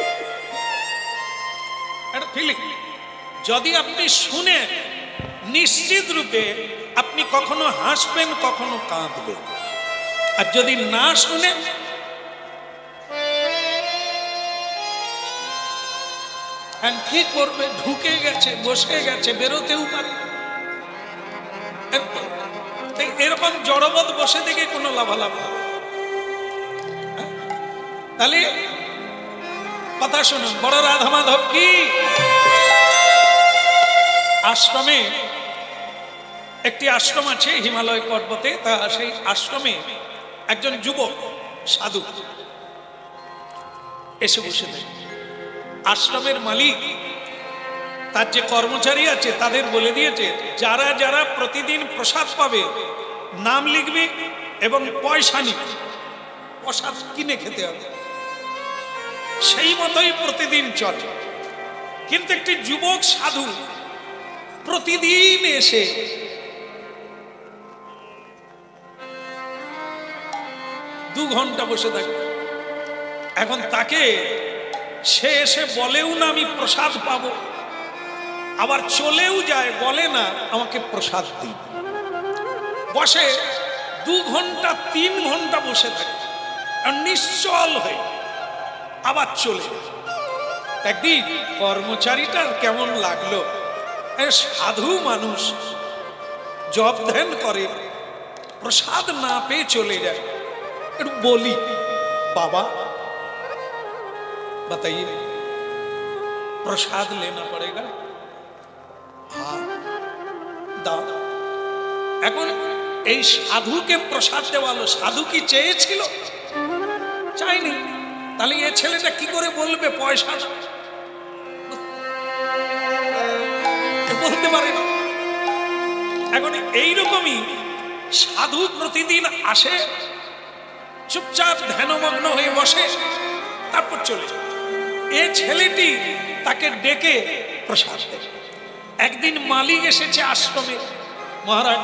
[SPEAKER 1] একটা ফিলিং যদি আপনি শুনে নিশ্চিত রূপে আপনি কখনো হাসবেন কখনো কাঁদবেন। আর যদি না শুনে কি করবে? ঢুকে গেছে, বসে গেছে, বেরোতেও পারে। এরকম জড়বৎ বসে থেকে কোনো লাভালাভ হবে? তাহলে কথা শুনুন, বড় রাধা মাধব কি আশ্রমে, একটি আশ্রম আছে হিমালয় পর্বতে, তা সেই আশ্রমে একজন যুবক সাধু এসে বসে থাকে। আশ্রমের মালিক তার যে কর্মচারী আছে তাদের বলে দিয়েছে, যারা যারা প্রতিদিন প্রসাদ পাবে নাম লিখবে এবং পয়সা নিবে, প্রসাদ কিনে খেতে হবে। সেই মতোই প্রতিদিন চলে। কিন্তু একটি যুবক সাধু প্রতিদিন এসে দু ঘন্টা বসে থাকে। এখন তাকে সে এসে বলেও না আমি প্রসাদ পাবো, আবার চলেও যায়, বলে না আমাকে প্রসাদ দিন। বসে 2 ঘন্টা 3 ঘন্টা বসে থাকে, আর নিশ্চল হয়ে আবার চলে যায়। একদিন কর্মচারীটার কেমন লাগলো, সাধু মানুষ জপ ধ্যান করে, প্রসাদ না পেয়ে চলে যায়। একটু বলি, बाबा बताइए प्रसाद लेना पड़ेगा? हाँ दाओ। এখন এই সাধুকে প্রসাদ দেওয়ালো, সাধু কি চেয়েছিল? চাইনি। তাহলে এই ছেলেটা কি করে বলবে পয়সা? বলতে পারে না। এখন এইরকমই সাধু প্রতিদিন আসে, চুপচাপ ধ্যানমগ্ন হয়ে বসে, তারপর চলে যায়। এ ছেলেটি তাকে ডেকে প্রসাদ দেয়। একদিন মালিক এসেছে আশ্রমে, মহারাজ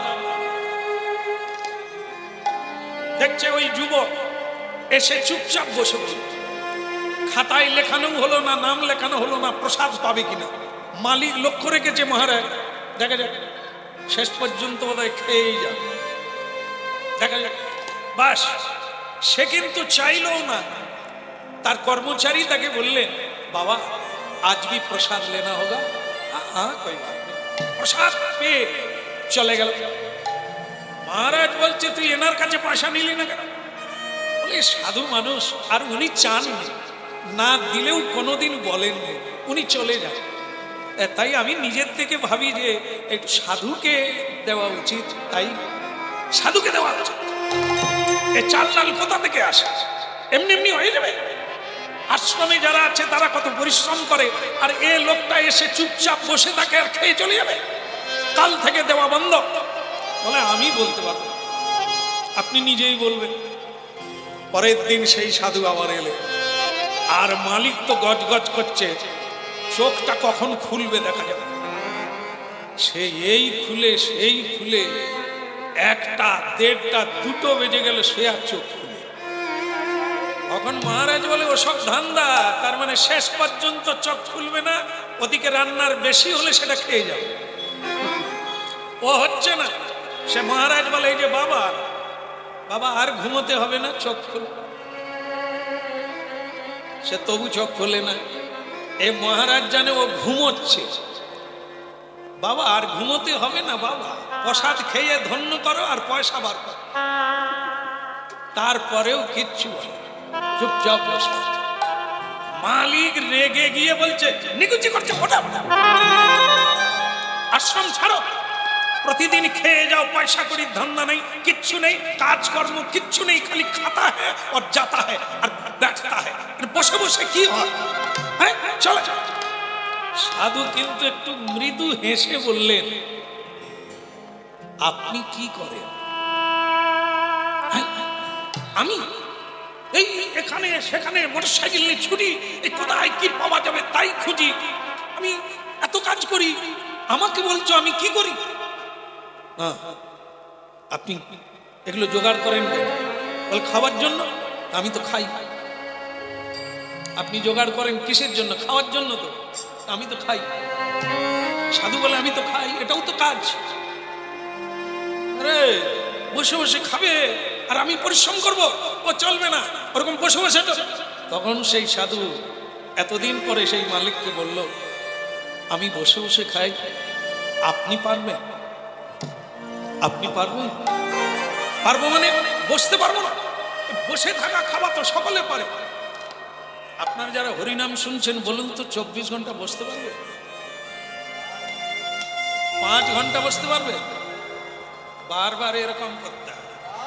[SPEAKER 1] দেখছে ওই যুবক এসে চুপচাপ বসে বসে, খাতায় লেখানো হলো না, নাম লেখানো হলো না, প্রসাদ পাবে কিনা। মালিক লক্ষ্য রেখেছে, মহারাজ দেখা যাক, শেষ পর্যন্ত বোধহয় খেয়েই যাবে, দেখা যাক। বাস সে কিন্তু চাইলও না। তার কর্মচারী তাকে বললেন, বাবা আজ भी प्रसाद लेना होगा? हाँ कोई बात नहीं। प्रसाद পেয়ে চলে গেল। মহারাজ বলছে, তুই এনার কাছে পয়সা নিলি না কেন? বলে সাধু মানুষ, আর উনি চাননি, না দিলেও কোনোদিন বলেননি, উনি চলে যান। তাই আমি নিজের থেকে ভাবি যে একটু সাধুকে দেওয়া উচিত, তাই সাধুকে দেওয়া উচিত। এই চাল ডাল কোথা থেকে আসে? এমনি এমনি হয়ে যাবে? আশ্রমে যারা আছে তারা কত পরিশ্রম করে, আর এ লোকটা এসে চুপচাপ বসে থাকে আর খেয়ে চলে যাবে। কাল থেকে দেওয়া বন্ধ। বলে আমি বলতে পারবো, আপনি নিজেই বলবেন। পরের দিন সেই সাধু আবার এলে, আর মালিক তো গজগজ করছে, চোখটা কখন খুলবে দেখা যাবে। সে এই খুলে সেই খুলে, 1টা 1:30টা 2টো বেজে গেল, সে আর চোখ খুলে। তখন মহারাজ বলে, ওসব ধান্দা, তার মানে শেষ পর্যন্ত চোখ খুলবে না, ওদিকে রান্নার বেশি হলে সেটা খেয়ে যাবে। ও হচ্ছে না। সে মহারাজ বলে, এই যে বাবা বাবা আর ঘুমোতে হবে না, চোখ খুল। সে তবু চোখ খোলে না। এ মহারাজ জানে ও ঘুমোচ্ছে। বাবা আর ঘুমোতে হবে না, বাবা প্রসাদ খেয়ে ধন্য করো আর পয়সা বার করো। তারপরেও কিচ্ছু বলে, চুপচাপ বসে। মালিক রেগে গিয়ে বলছে, নিকুচি করছে, ওটা আশ্রম ছাড়ো, প্রতিদিন খেয়ে যাও, পয়সা করি ধান্দা নেই, কিচ্ছু নেই, কাজকর্ম কিচ্ছু নেই, খালি খাতা হ্যাঁ আর যাতা হ্যাঁ আর बैठता है। বসে বসে কি হয়? হ্যাঁ চলো। সাধু কিন্তু একটু মৃদু হেসে বললেন, আপনি কি করেন? আমি এই এখানে সেখানে মোটরসাইকেল নিয়ে ছুটি, এই কোথায় কি পাওয়া যাবে তাই খুঁজি, আমি এত কাজ করি, আমাকে বলছো আমি কি করি? আপনি এগুলো জোগাড় করেন কেন? বল খাওয়ার জন্য। আমি তো খাই। আপনি জোগাড় করেন কিসের জন্য? খাওয়ার জন্য। তো আমি তো খাই। সাধু বলে আমি তো খাই, এটাও তো কাজ। আরে বসে বসে খাবে আর আমি পরিশ্রম করব, ও চলবে না, ওরকম বসে বসে। তখন সেই সাধু এতদিন পরে সেই মালিককে বলল, আমি বসে বসে খাই, আপনি পারবেন? আপনি পারবেন? পারবো মানে বসতে পারবো না? বসে থাকা খাওয়া তো সকলে পারে। আপনারা যারা হরিনাম শুনছেন বলুন তো 24 ঘন্টা বসতে পারবে? 5 ঘন্টা বসতে পারবে? বারবার এরকম করতে হবে।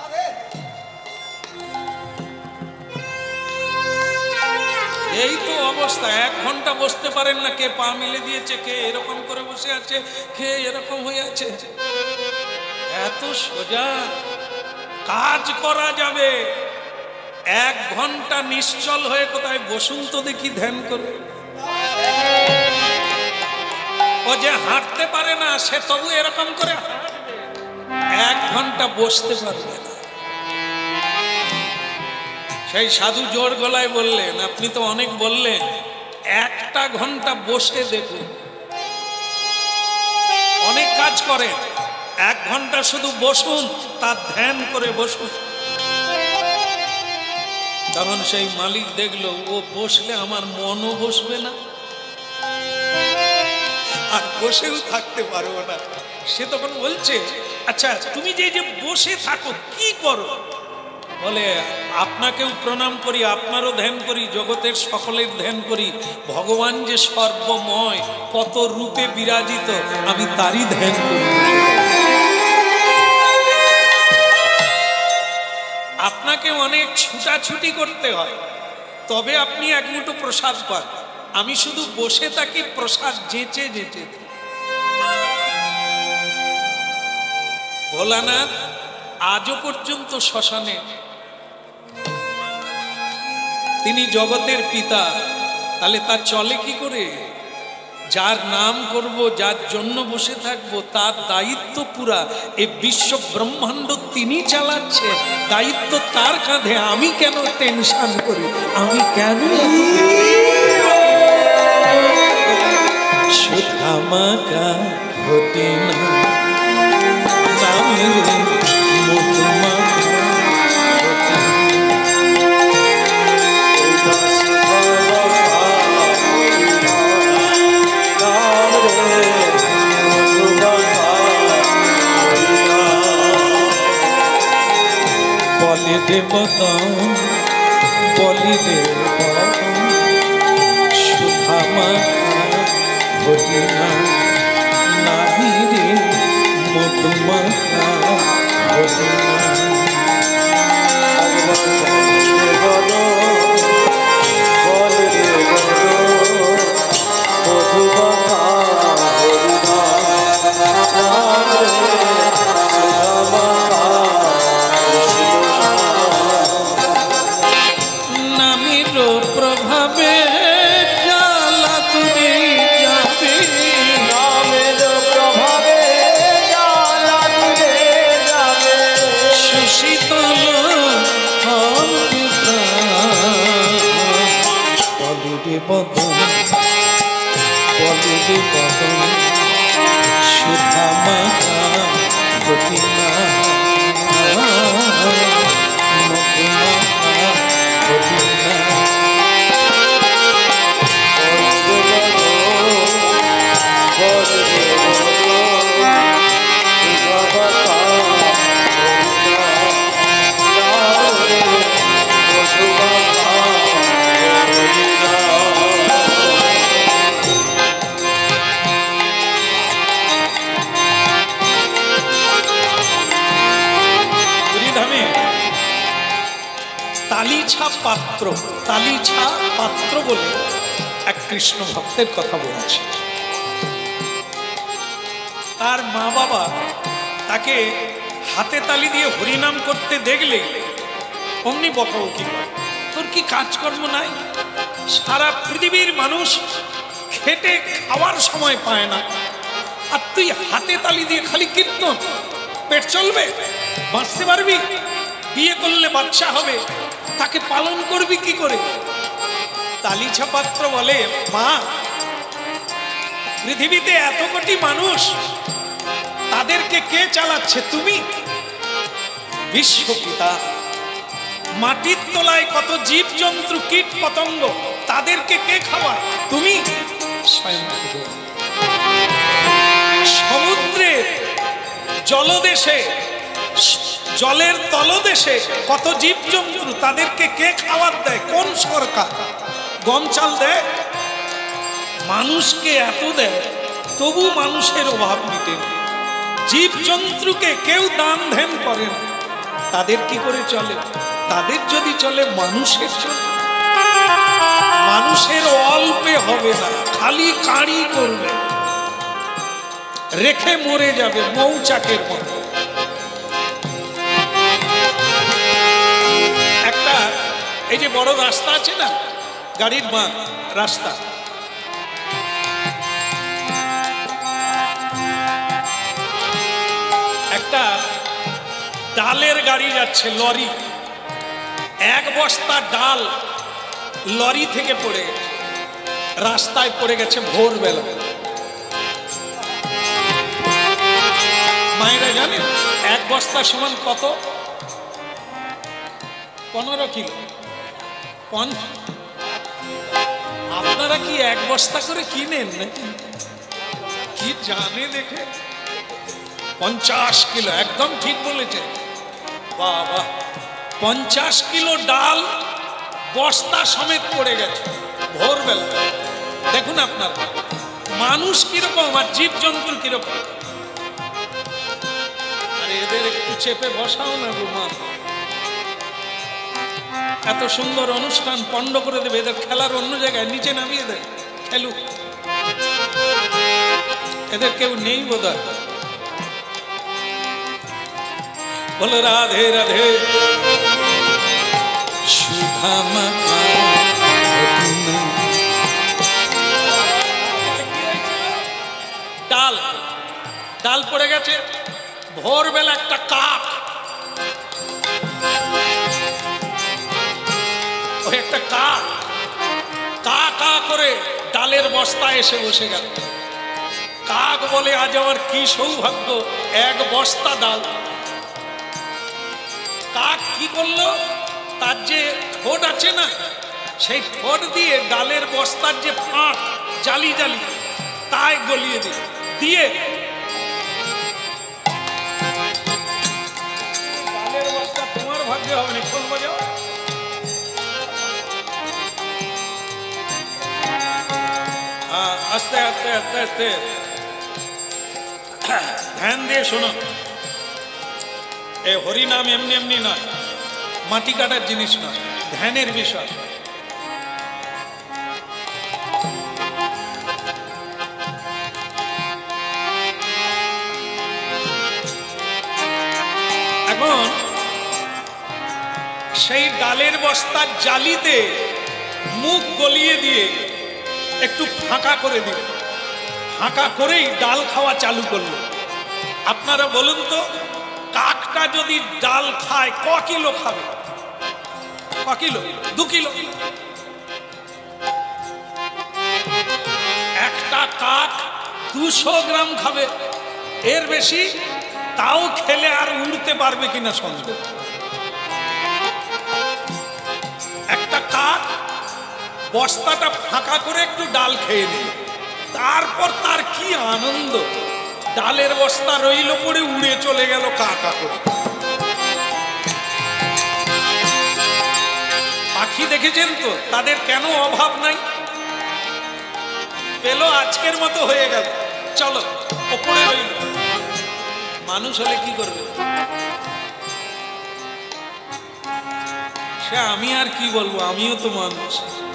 [SPEAKER 1] এই তো অবস্থা। 1 ঘন্টা বসতে পারেন না, কে পা মিলে দিয়েছে, কে এরকম করে বসে আছে, কে এরকম হয়ে আছে। এত সোজা কাজ করা যাবে। 1 ঘন্টা নিশ্চল হয়ে কোথায় বসুন তো দেখি ধ্যান করে। ও যে হাঁটতে পারে না সে তবু এরকম করে 1 ঘন্টা বসতে পারবে না। সেই সাধু জোর গলায় বললেন, আপনি তো অনেক বললেন, 1টা ঘন্টা বসে দেখুন। অনেক কাজ করেন, 1 ঘন্টা শুধু বসুন, তার ধ্যান করে বসুন। তখন সেই মালিক দেখলো ও বসলে আমার মনও বসবে না আর বসেও থাকতে পারবো না। সে তখন বলছে, আচ্ছা তুমি যে যে বসে থাকো কি করো? বলে, আপনাকেও প্রণাম করি, আপনারও ধ্যান করি, জগতের সকলের ধ্যান করি। ভগবান যে সর্বময়, কত রূপে বিরাজিত, আমি তারই ধ্যান করি। আপনাকে অনেক ছুটাছুটি করতে হয়, তবে আপনি 1 মুঠো প্রসাদ পান। আমি শুধু বসে থাকি, প্রসাদ যেচে যেচে। ভোলানাথ আজও পর্যন্ত শ্মশানে, তিনি জগতের পিতা, তাহলে তার চলে কি করে? যার নাম করব, যার জন্য বসে থাকবো, তার দায়িত্ব পুরা। এই বিশ্ব ব্রহ্মাণ্ড তিনি চালাচ্ছে, দায়িত্ব তার কাঁধে। আমি কেন টেনশন করি? আমি কেন? সুধামাকা হতে না বলি দেব, বলি দেব, সুধামাখা হতে না নাহি রে মধুমাখা হতে না। সুধামাখা হতে না মধুমাখা হতে না। তালিছা পাত্র, তালিছা পাত্র বলে এক কৃষ্ণ ভক্তের কথা বলছে। তার মা বাবা তাকে হাতে তালি দিয়ে হরিনাম করতে দেখলে অমনি বকাবকি করে, তোর কি কাজকর্ম নাই? সারা পৃথিবীর মানুষ খেটে খাওয়ার সময় পায় না, আর তুই হাতে তালি দিয়ে খালি কীর্তন, পেট চলবে? বাঁচতে পারবি? বিয়ে করলে বাচ্চা হবে, তাকে পালন করবি কি করে? তালিছা পাত্র বলে, মা, পৃথিবীতে এত কোটি মানুষ, তাদেরকে কে চালাচ্ছে? তুমি। বিশ্বপিতা, মাটির তলায় কত জীব জন্তু কীট পতঙ্গ, তাদেরকে কে খাওয়ায়? তুমি। স্বয়ং সমুদ্রের জলদেশে, জলের তলদেশে কত জীব জন্তু, তাদেরকে কে খাবার দেয়? কোন সরকার? গম চাল দেয়? মানুষকে এত দেয়, তবু মানুষের অভাব মিটে না। জীব জন্তুকে কেউ দান ধ্যান করে না, তাদের কি করে চলে? তাদের যদি চলে, মানুষের চলে? মানুষের অল্পে হবে না, খালি কাঁড়ি করবে, রেখে মরে যাবে মৌচাকের মতো। একটা এই যে বড় রাস্তা আছে না, গাড়ির বাঁ রাস্তা, একটা ডালের গাড়ি যাচ্ছে, লরি, এক বস্তা ডাল লরি থেকে পড়ে গেছে, রাস্তায় পড়ে গেছে ভোরবেলা। মায়েরা জানেন এক বস্তা সমান কত? 15 কিলো। আপনারা কি এক বস্তা করে কিনেন নাকি? কি জানে দেখে? 50 কিলো, একদম ঠিক বলেছে বাবা। 50 কিলো ডাল বস্তা সমেত পড়ে গেছে ভোরবেলা। দেখুন আপনারা, মানুষ কিরকম আর জীব জন্তু কিরকম। আর এদের একটু চেপে বসাও না রুমা, এত সুন্দর অনুষ্ঠান পণ্ড করে দেবে। এদের খেলার অন্য জায়গায় নিচে নামিয়ে দেয়, খেলুক। এদের কেউ নেই বোধহয়। বলো রাধে রাধে। সুধামা ডাল ডাল পড়ে গেছে ভোরবেলা। একটা কাক, ওই একটা কাক কা কা করে ডালের বস্তায় এসে বসে গেল। কাক বলে, আজ আমার কি সৌভাগ্য, এক বস্তা ডাল। কাক কি করলো, তার যে ঠোঁট আছে না, সেই ঠোঁট দিয়ে ডালের বস্তার যে ফাঁক জালি জালি তাই গলিয়ে দিয়ে ডালের বস্তা তোমার ভাগ্যে হবে না, খোল বাজাও। আস্তে আস্তে আস্তে আস্তে ধ্যান দিয়ে শোনো। এই হরিনাম এমনি এমনি নয়, মাটি কাটার জিনিস নয়, ধ্যানের বিষয়। এখন সেই ডালের বস্তার জালিতে মুখ গলিয়ে দিয়ে একটু ফাঁকা করে দিল, ফাঁকা করেই ডাল খাওয়া চালু করলো। আপনারা বলুন তো, কাকটা যদি ডাল খায় ক কিলো খাবে? ক কিলো? 2 কিলো। একটা কাক 200 গ্রাম খাবে, এর বেশি তাও খেলে আর উড়তে পারবে কিনা সন্দেহ। একটা কাক বস্তাটা ফাঁকা করে একটু ডাল খেয়ে নিল, তারপর তার কি আনন্দ, ডালের বস্তা রইল পড়ে, উড়ে চলে গেল কা কা করে। পাখি দেখেছেন তো, তাদের কেন অভাব নাই? পেল আজকের মতো হয়ে গেল, চলো ওপরে রইল। মানুষ হলে কি করবে? সে আমি আর কি বলবো, আমিও তো মানুষ।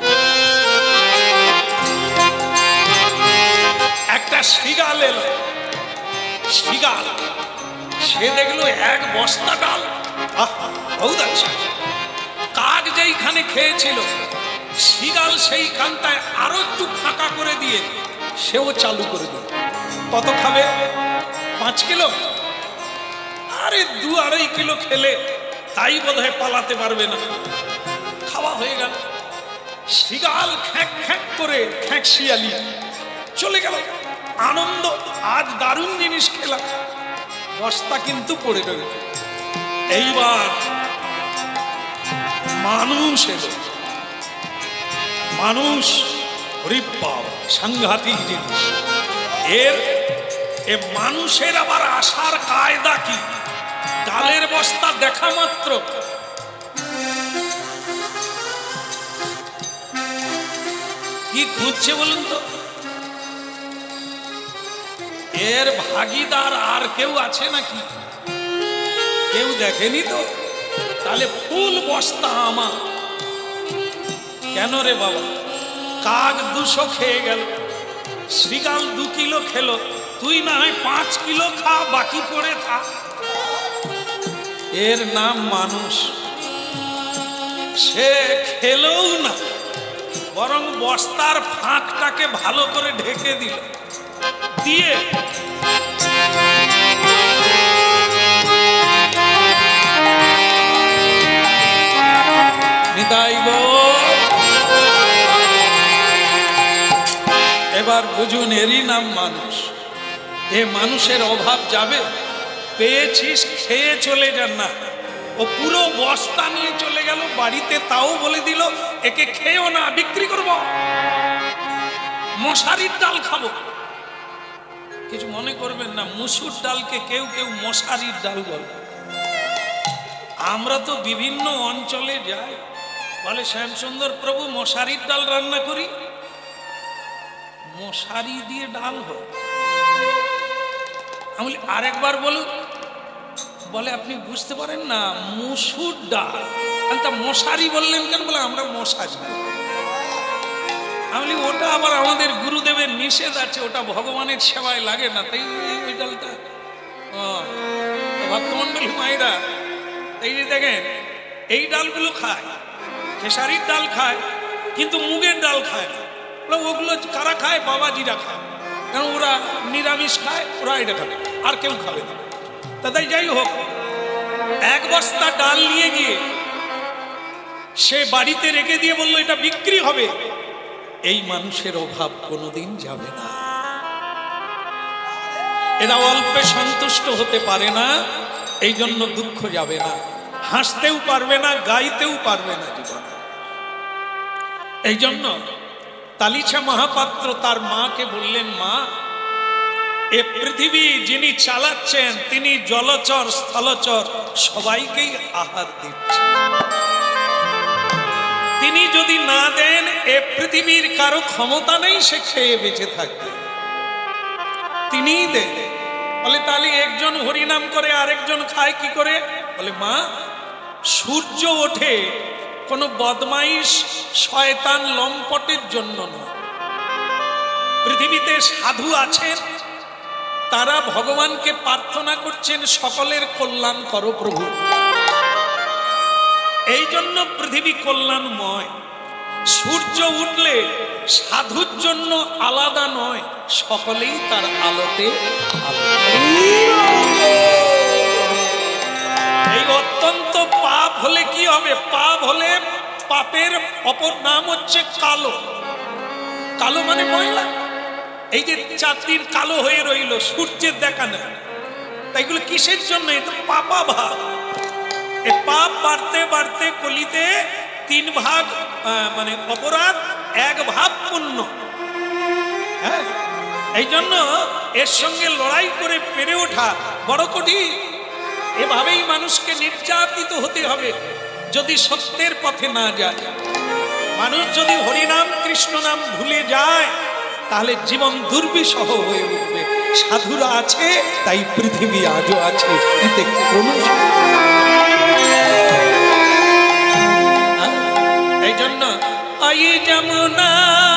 [SPEAKER 1] একটা শিগাল এলো, শিগাল সে দেখলো এক বস্তা ডাল, বহুত আচ্ছা। কাক যেইখানে খেয়েছিল শিগাল সেইখানটায় আরো একটু ফাঁকা করে দিয়ে সেও চালু করে দিল। কত খাবে? 5 কিলো? আরে 2-2.5 কিলো খেলে তাই বোধহয় পালাতে পারবে না। খাওয়া হয়ে গেল। শিগাল খ্যাঁক খ্যাঁক করে খ্যাঁক শিয়ালি চলে গেল। আনন্দ, আজ দারুণ জিনিস খেলাম। বস্তা কিন্তু পড়ে রইল। এইবার মানুষ এলো। মানুষ সাংঘাতিক জিনিস। এ মানুষের আবার আসার কায়দা কি? ডালের বস্তা দেখা মাত্র কি খুঁজছে বলুন তো? এর ভাগিদার আর কেউ আছে নাকি? কেউ দেখেনি তো? তাহলে ফুল বস্তা আমার। কেন রে বাবা? কাক 200 খেয়ে গেল, শ্রীকাল 2 কিলো খেলো, তুই না হয় 5 কিলো খা, বাকি পড়ে থাক। এর নাম মানুষ। সে খেলেও না, বরং বস্তার ফাঁকটাকে ভালো করে ঢেকে দিল, দিয়ে নিতাই গো। এবার বুঝুন, এরই নাম মানুষ। এ মানুষের অভাব যাবে? পেয়েছিস, খেয়ে চলে যান না। ও পুরো বস্তা নিয়ে চলে গেল বাড়িতে, তাও বলে দিল একে খেয়েও না, বিক্রি করব, মশারির ডাল খাবো। কিছু মনে করবেন না, মুসুর ডালকে কেউ কেউ মশারির ডাল বলে। আমরা তো বিভিন্ন অঞ্চলে যাই, বলে শ্যামসুন্দর প্রভু মশারির ডাল রান্না করি। মশারি দিয়ে ডাল হয়? আমি আরেকবার বলুন। বলে আপনি বুঝতে পারেন না, মুসুর ডাল। তা মশারি বললেন কেন? বলে আমরা মশারি। আমি ওটা আবার আমাদের গুরুদেবের নিষেধ আছে, ওটা ভগবানের সেবায় লাগে না, তাই ওই ডালটা। ভক্তমন্ডলী মায়েরা এই যে দেখেন, এই ডালগুলো খায়, খেসারির ডাল খায়, কিন্তু মুগের ডাল খায় না। ওগুলো কারা খায়? বাবাজিরা খায়, কারণ ওরা নিরামিষ খায়, ওরা এটা খাবে, আর কেউ খাবে না। তাই যাই হোক, এক বস্তা ডাল নিয়ে গিয়ে সে বাড়িতে রেখে দিয়ে বললো এটা বিক্রি হবে। এই মানুষের অভাব কোনোদিন যাবে না। এরা অল্পে সন্তুষ্ট হতে পারে না, এই জন্য দুঃখ যাবে না। হাসতেও পারবে না, গাইতেও পারবে না জীবনে। এই জন্য তালিছা মহাপাত্র তার মাকে বললেন, মা, এ পৃথিবী যিনি চালাচ্ছেন তিনি জলচর স্থলচর সবাইকেই আহার দিচ্ছেন। তিনি যদি না দেন, এ পৃথিবীর কারো ক্ষমতা নেই সে খেয়ে বেঁচে থাকবে, তিনিই দেন। বলে তাহলে একজন হরিনাম করে আরেকজন খায় কি করে? বলে মা, সূর্য ওঠে কোনো বদমাইশ শয়তান লম্পটের জন্য নয়। পৃথিবীতে সাধু আছেন, তারা ভগবানকে প্রার্থনা করছেন সকলের কল্যাণ করো প্রভু। এই জন্য পৃথিবী কল্যাণময়। সূর্য উঠলে সাধুর জন্য আলাদা নয়, সকলেই তার আলোতে আলো। এই অত্যন্ত পাপ হলে কি হবে? পাপ হলে, পাপের অপর নাম হচ্ছে কালো। কালো মানে ময়লা। এই যে 4 দিন কালো হয়ে রইল, সূর্যের দেখা নেই, তাই এগুলো কিসের জন্য? এটা পাপা ভাব। এ পাপ বাড়তে বাড়তে কলিতে 3 ভাগ মানে অপরাধ, 1 ভাগ পুণ্য। হ্যাঁ, এই জন্য এর সঙ্গে লড়াই করে পেরে ওঠা বড় কঠিন। এভাবেই মানুষকে নির্যাতিত হতে হবে যদি সত্যের পথে না যায়। মানুষ যদি হরিনাম কৃষ্ণ নাম ভুলে যায়, তাহলে জীবন দুর্বিষহ হয়ে উঠবে। সাধুরা আছে তাই পৃথিবী আজও আছে, এতে কোনো এই জন্য আই যমুনা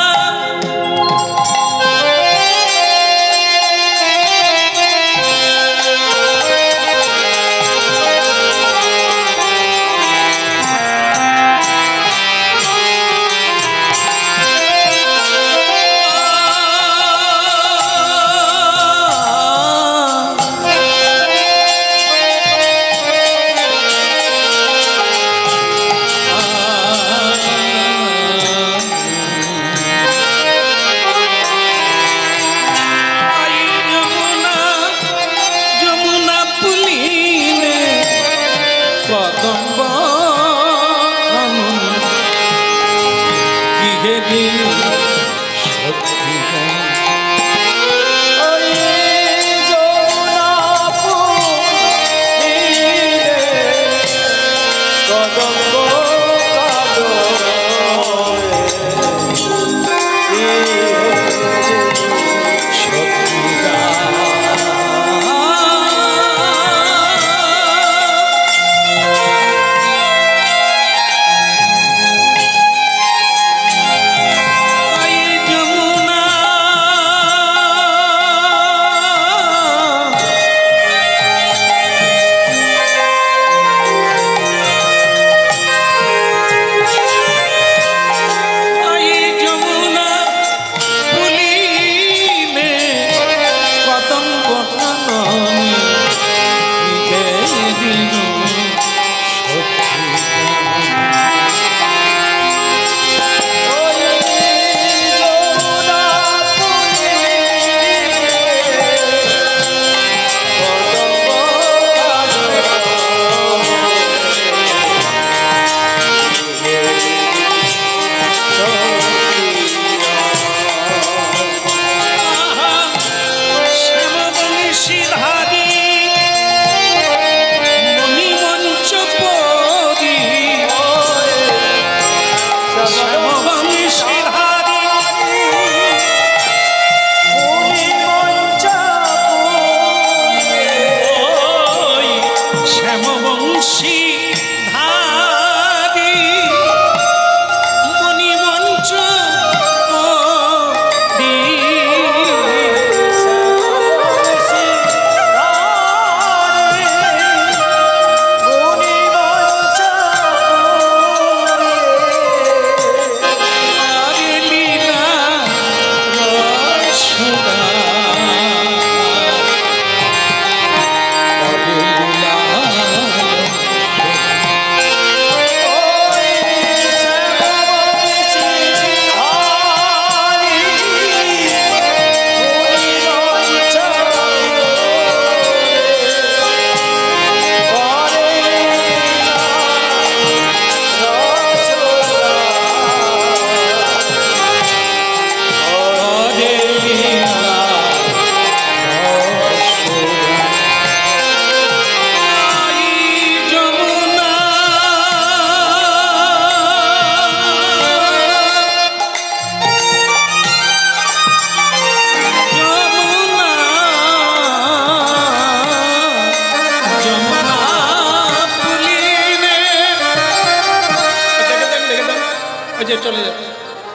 [SPEAKER 1] চলে যাচ্ছে।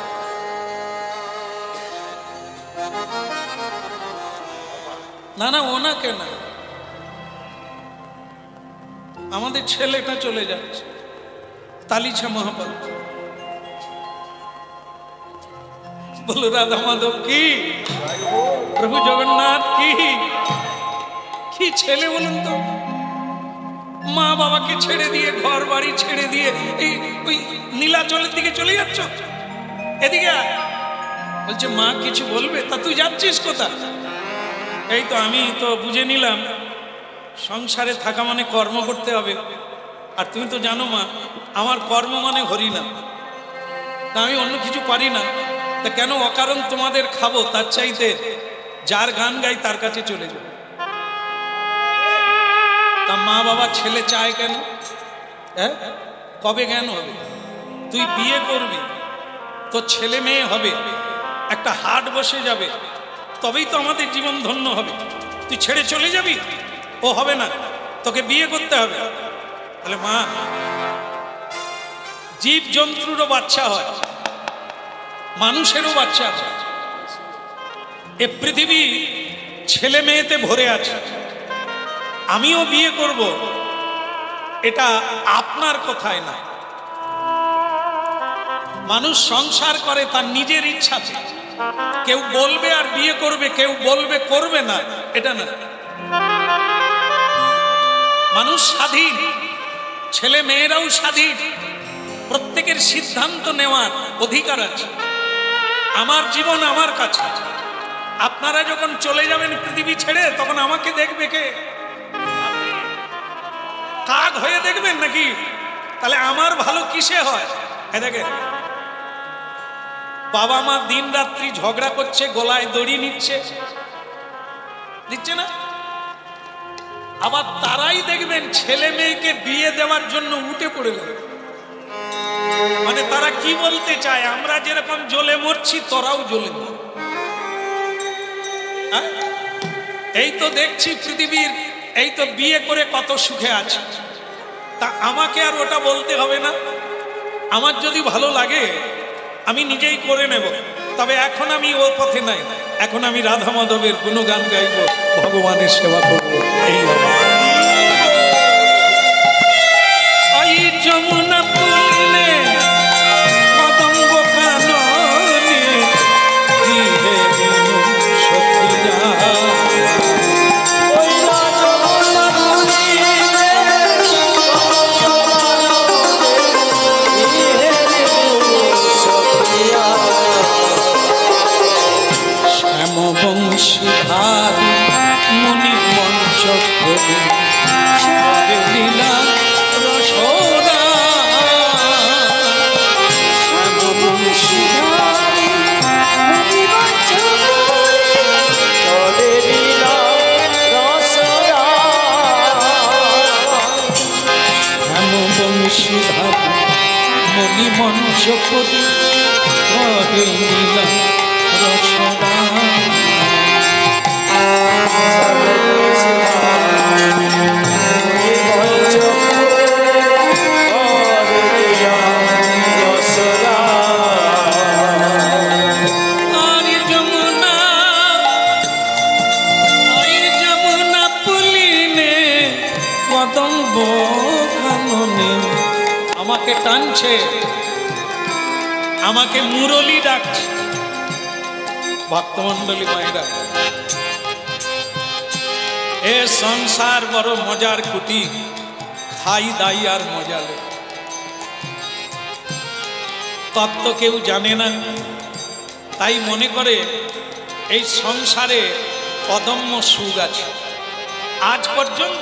[SPEAKER 1] না না ওনাকে না, আমাদের ছেলেটা চলে যাচ্ছে তালিছা মহাপাত্র। বলো রাধা মাধব কি, প্রভু জগন্নাথ কি, কি ছেলে বলুন তো। মা বাবাকে ছেড়ে দিয়ে, ঘর বাড়ি ছেড়ে দিয়ে এই ওই নীলাচলের দিকে চলে যাচ্ছ। এদিকে বলছে মা কিছু বলবে, তা তুই যাচ্ছিস কোথায়? এই তো আমি তো বুঝে নিলাম সংসারে থাকা মানে কর্ম করতে হবে, আর তুমি তো জানো মা আমার কর্ম মানে হরিনাম, তা আমি অন্য কিছু পারি না, তা কেন অকারণ তোমাদের খাবো, তার চাইতে যার গান গাই তার কাছে চলে যাও। তা মা বাবা ছেলে চায় কেন? হ্যাঁ, কবে জ্ঞান হবে? তুই বিয়ে করবি, তোর ছেলে মেয়ে হবে, একটা হাট বসে যাবে, তবেই তো আমাদের জীবন ধন্য হবে। তুই ছেড়ে চলে যাবি, ও হবে না, তোকে বিয়ে করতে হবে। তাহলে মা জীব জন্তুরও বাচ্চা হয়, মানুষেরও বাচ্চা হয়। এ পৃথিবী ছেলে মেয়েতে ভরে আছে। আমিও বিয়ে করব, এটা আপনার কথায় না। মানুষ সংসার করে তার নিজের ইচ্ছাতে। কেউ বলবে আর বিয়ে করবে, কেউ বলবে করবে না, এটা না। মানুষ স্বাধীন, ছেলে মেয়েরাও স্বাধীন, প্রত্যেকের সিদ্ধান্ত নেওয়ার অধিকার আছে। আমার জীবন আমার কাছে। আপনারা যখন চলে যাবেন পৃথিবী ছেড়ে, তখন আমাকে দেখবে কে? কাক হয়ে দেখবেন নাকি? তাহলে আমার ভালো কিসে হয়? দেখে বাবা মা দিন রাত্রি ঝগড়া করছে, গলায় দড়ি নিচ্ছে, দিচ্ছে না? আবার তারাই দেখবেন ছেলে মেয়েকে বিয়ে দেওয়ার জন্য উঠে পড়ে গেল। মানে তারা কি বলতে চায়, আমরা যেরকম জ্বলে মরছি তোরাও জ্বলে মর। এই তো দেখছি পৃথিবীর, এই তো বিয়ে করে কত সুখে আছে। তা আমাকে আর ওটা বলতে হবে না। আমার যদি ভালো লাগে আমি নিজেই করে নেব। তবে এখন আমি ও পথে নাই, এখন আমি রাধা মাধবের গুণগান গাইব, ভগবানের সেবা করব। এই যমুনা পুলে কদম্ব কাননে দিহে সখিয়া,
[SPEAKER 2] ওই যমুনা পুলে
[SPEAKER 1] শ্যামবংশীধারী মুনি মঞ্চ লীলা রসরা,
[SPEAKER 2] শ্যামবংশীধারী মুনি মঞ্চ চলে লীলা রসরা,
[SPEAKER 1] শ্যামবংশীধারী মুনি মঞ্চ লীলা রসরা। আমাকে টানছে, আমাকে মুরলি ডাকছে। ভক্তমন্ডলী মায়েরা, এ সংসার বড় মজার কুটি, খাই দাই আর মজা লে। তত্ত্ব কেউ জানে না, তাই মনে করে এই সংসারে অদম্য সুখ আছে। আজ পর্যন্ত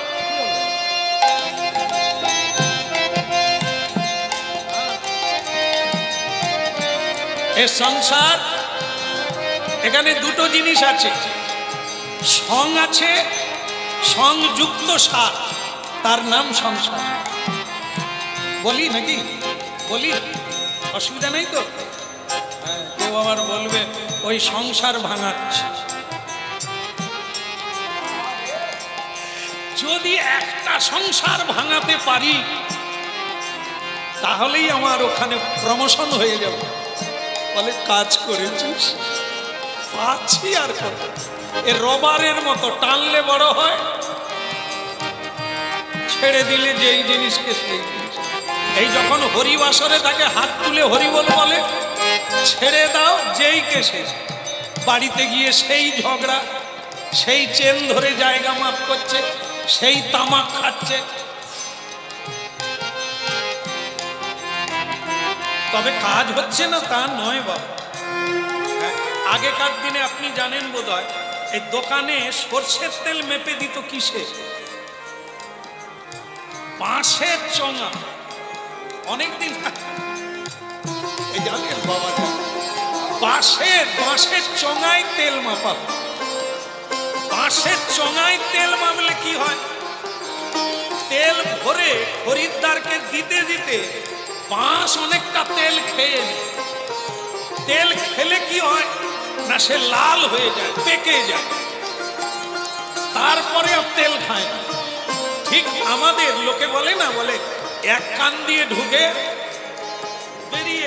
[SPEAKER 1] এ সংসার, এখানে দুটো জিনিস আছে, সং আছে, সংযুক্ত সার, তার নাম সংসার। বলি নাকি? বলি, অসুবিধা নেই তো? কেউ আবার বলবে ওই সংসার ভাঙাচ্ছে। যদি একটা সংসার ভাঙাতে পারি তাহলেই আমার ওখানে প্রমোশন হয়ে যাবে। বলে কাজ করেছিস, পাচ্ছি আর কত। এ রবারের মতো টানলে বড় হয়, ছেড়ে দিলে যেই জিনিসকে সেই জিনিস। এই যখন হরিবাসরে তাকে হাত তুলে হরিবল বলে, ছেড়ে দাও যেই কে সে। বাড়িতে গিয়ে সেই ঝগড়া, সেই চেন ধরে জায়গা মাপ করছে, সেই তামাক খাচ্ছে। তবে কাজ হচ্ছে না তা নয় বাবা। আগেকার দিনে আপনি জানেন বোধহয়, এই দোকানে সরষের তেল মেপে দিত কিসে? বাঁশের চোঙা। অনেকদিন এই জানেন বাবা, বাঁশের চোঙায় তেল মাপা। বাঁশের চোঙায় তেল মাপলে কি হয়? তেল ভরে খরিদ্দারকে দিতে দিতে বাঁশ অনেকটা তেল খেয়ে নেয়। তেল খেলে কি হয় না, সে লাল হয়ে যায়, পেকে যায়, তারপরে আর তেল খায় না। ঠিক আমাদের লোকে বলে না, বলে এক কান দিয়ে ঢুকে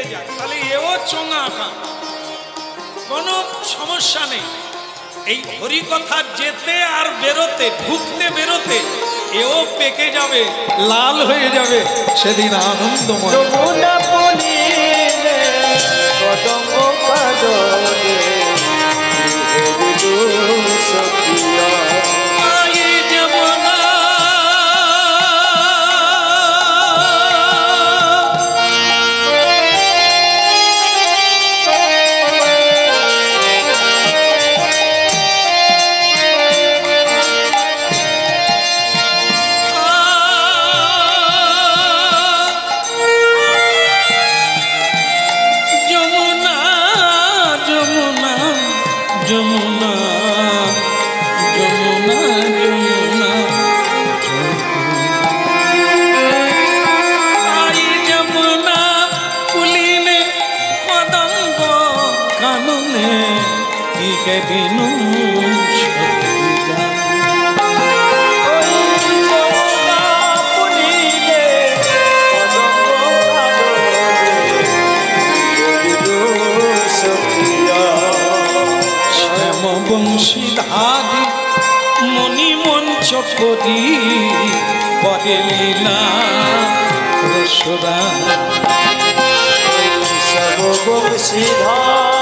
[SPEAKER 1] যায়, তাহলে এও চোঙা আঁকা, কোনো সমস্যা নেই। এই হরিকথা যেতে আর বেরোতে, ঢুকতে বেরোতে এও পেকে যাবে, লাল হয়ে যাবে, সেদিন আনন্দময়।
[SPEAKER 2] যমুনা পুলিনে কদম্ব কাননে সখিয়া
[SPEAKER 1] আয়ে যমুনা যমুনা যমুনা যমুনা আই যমুনা পুলিনে কদম্ব কাননে কি কেবিনু বংশীধারী মণিমঞ্চ করি পরে লীলা রসরা
[SPEAKER 2] বংশীধার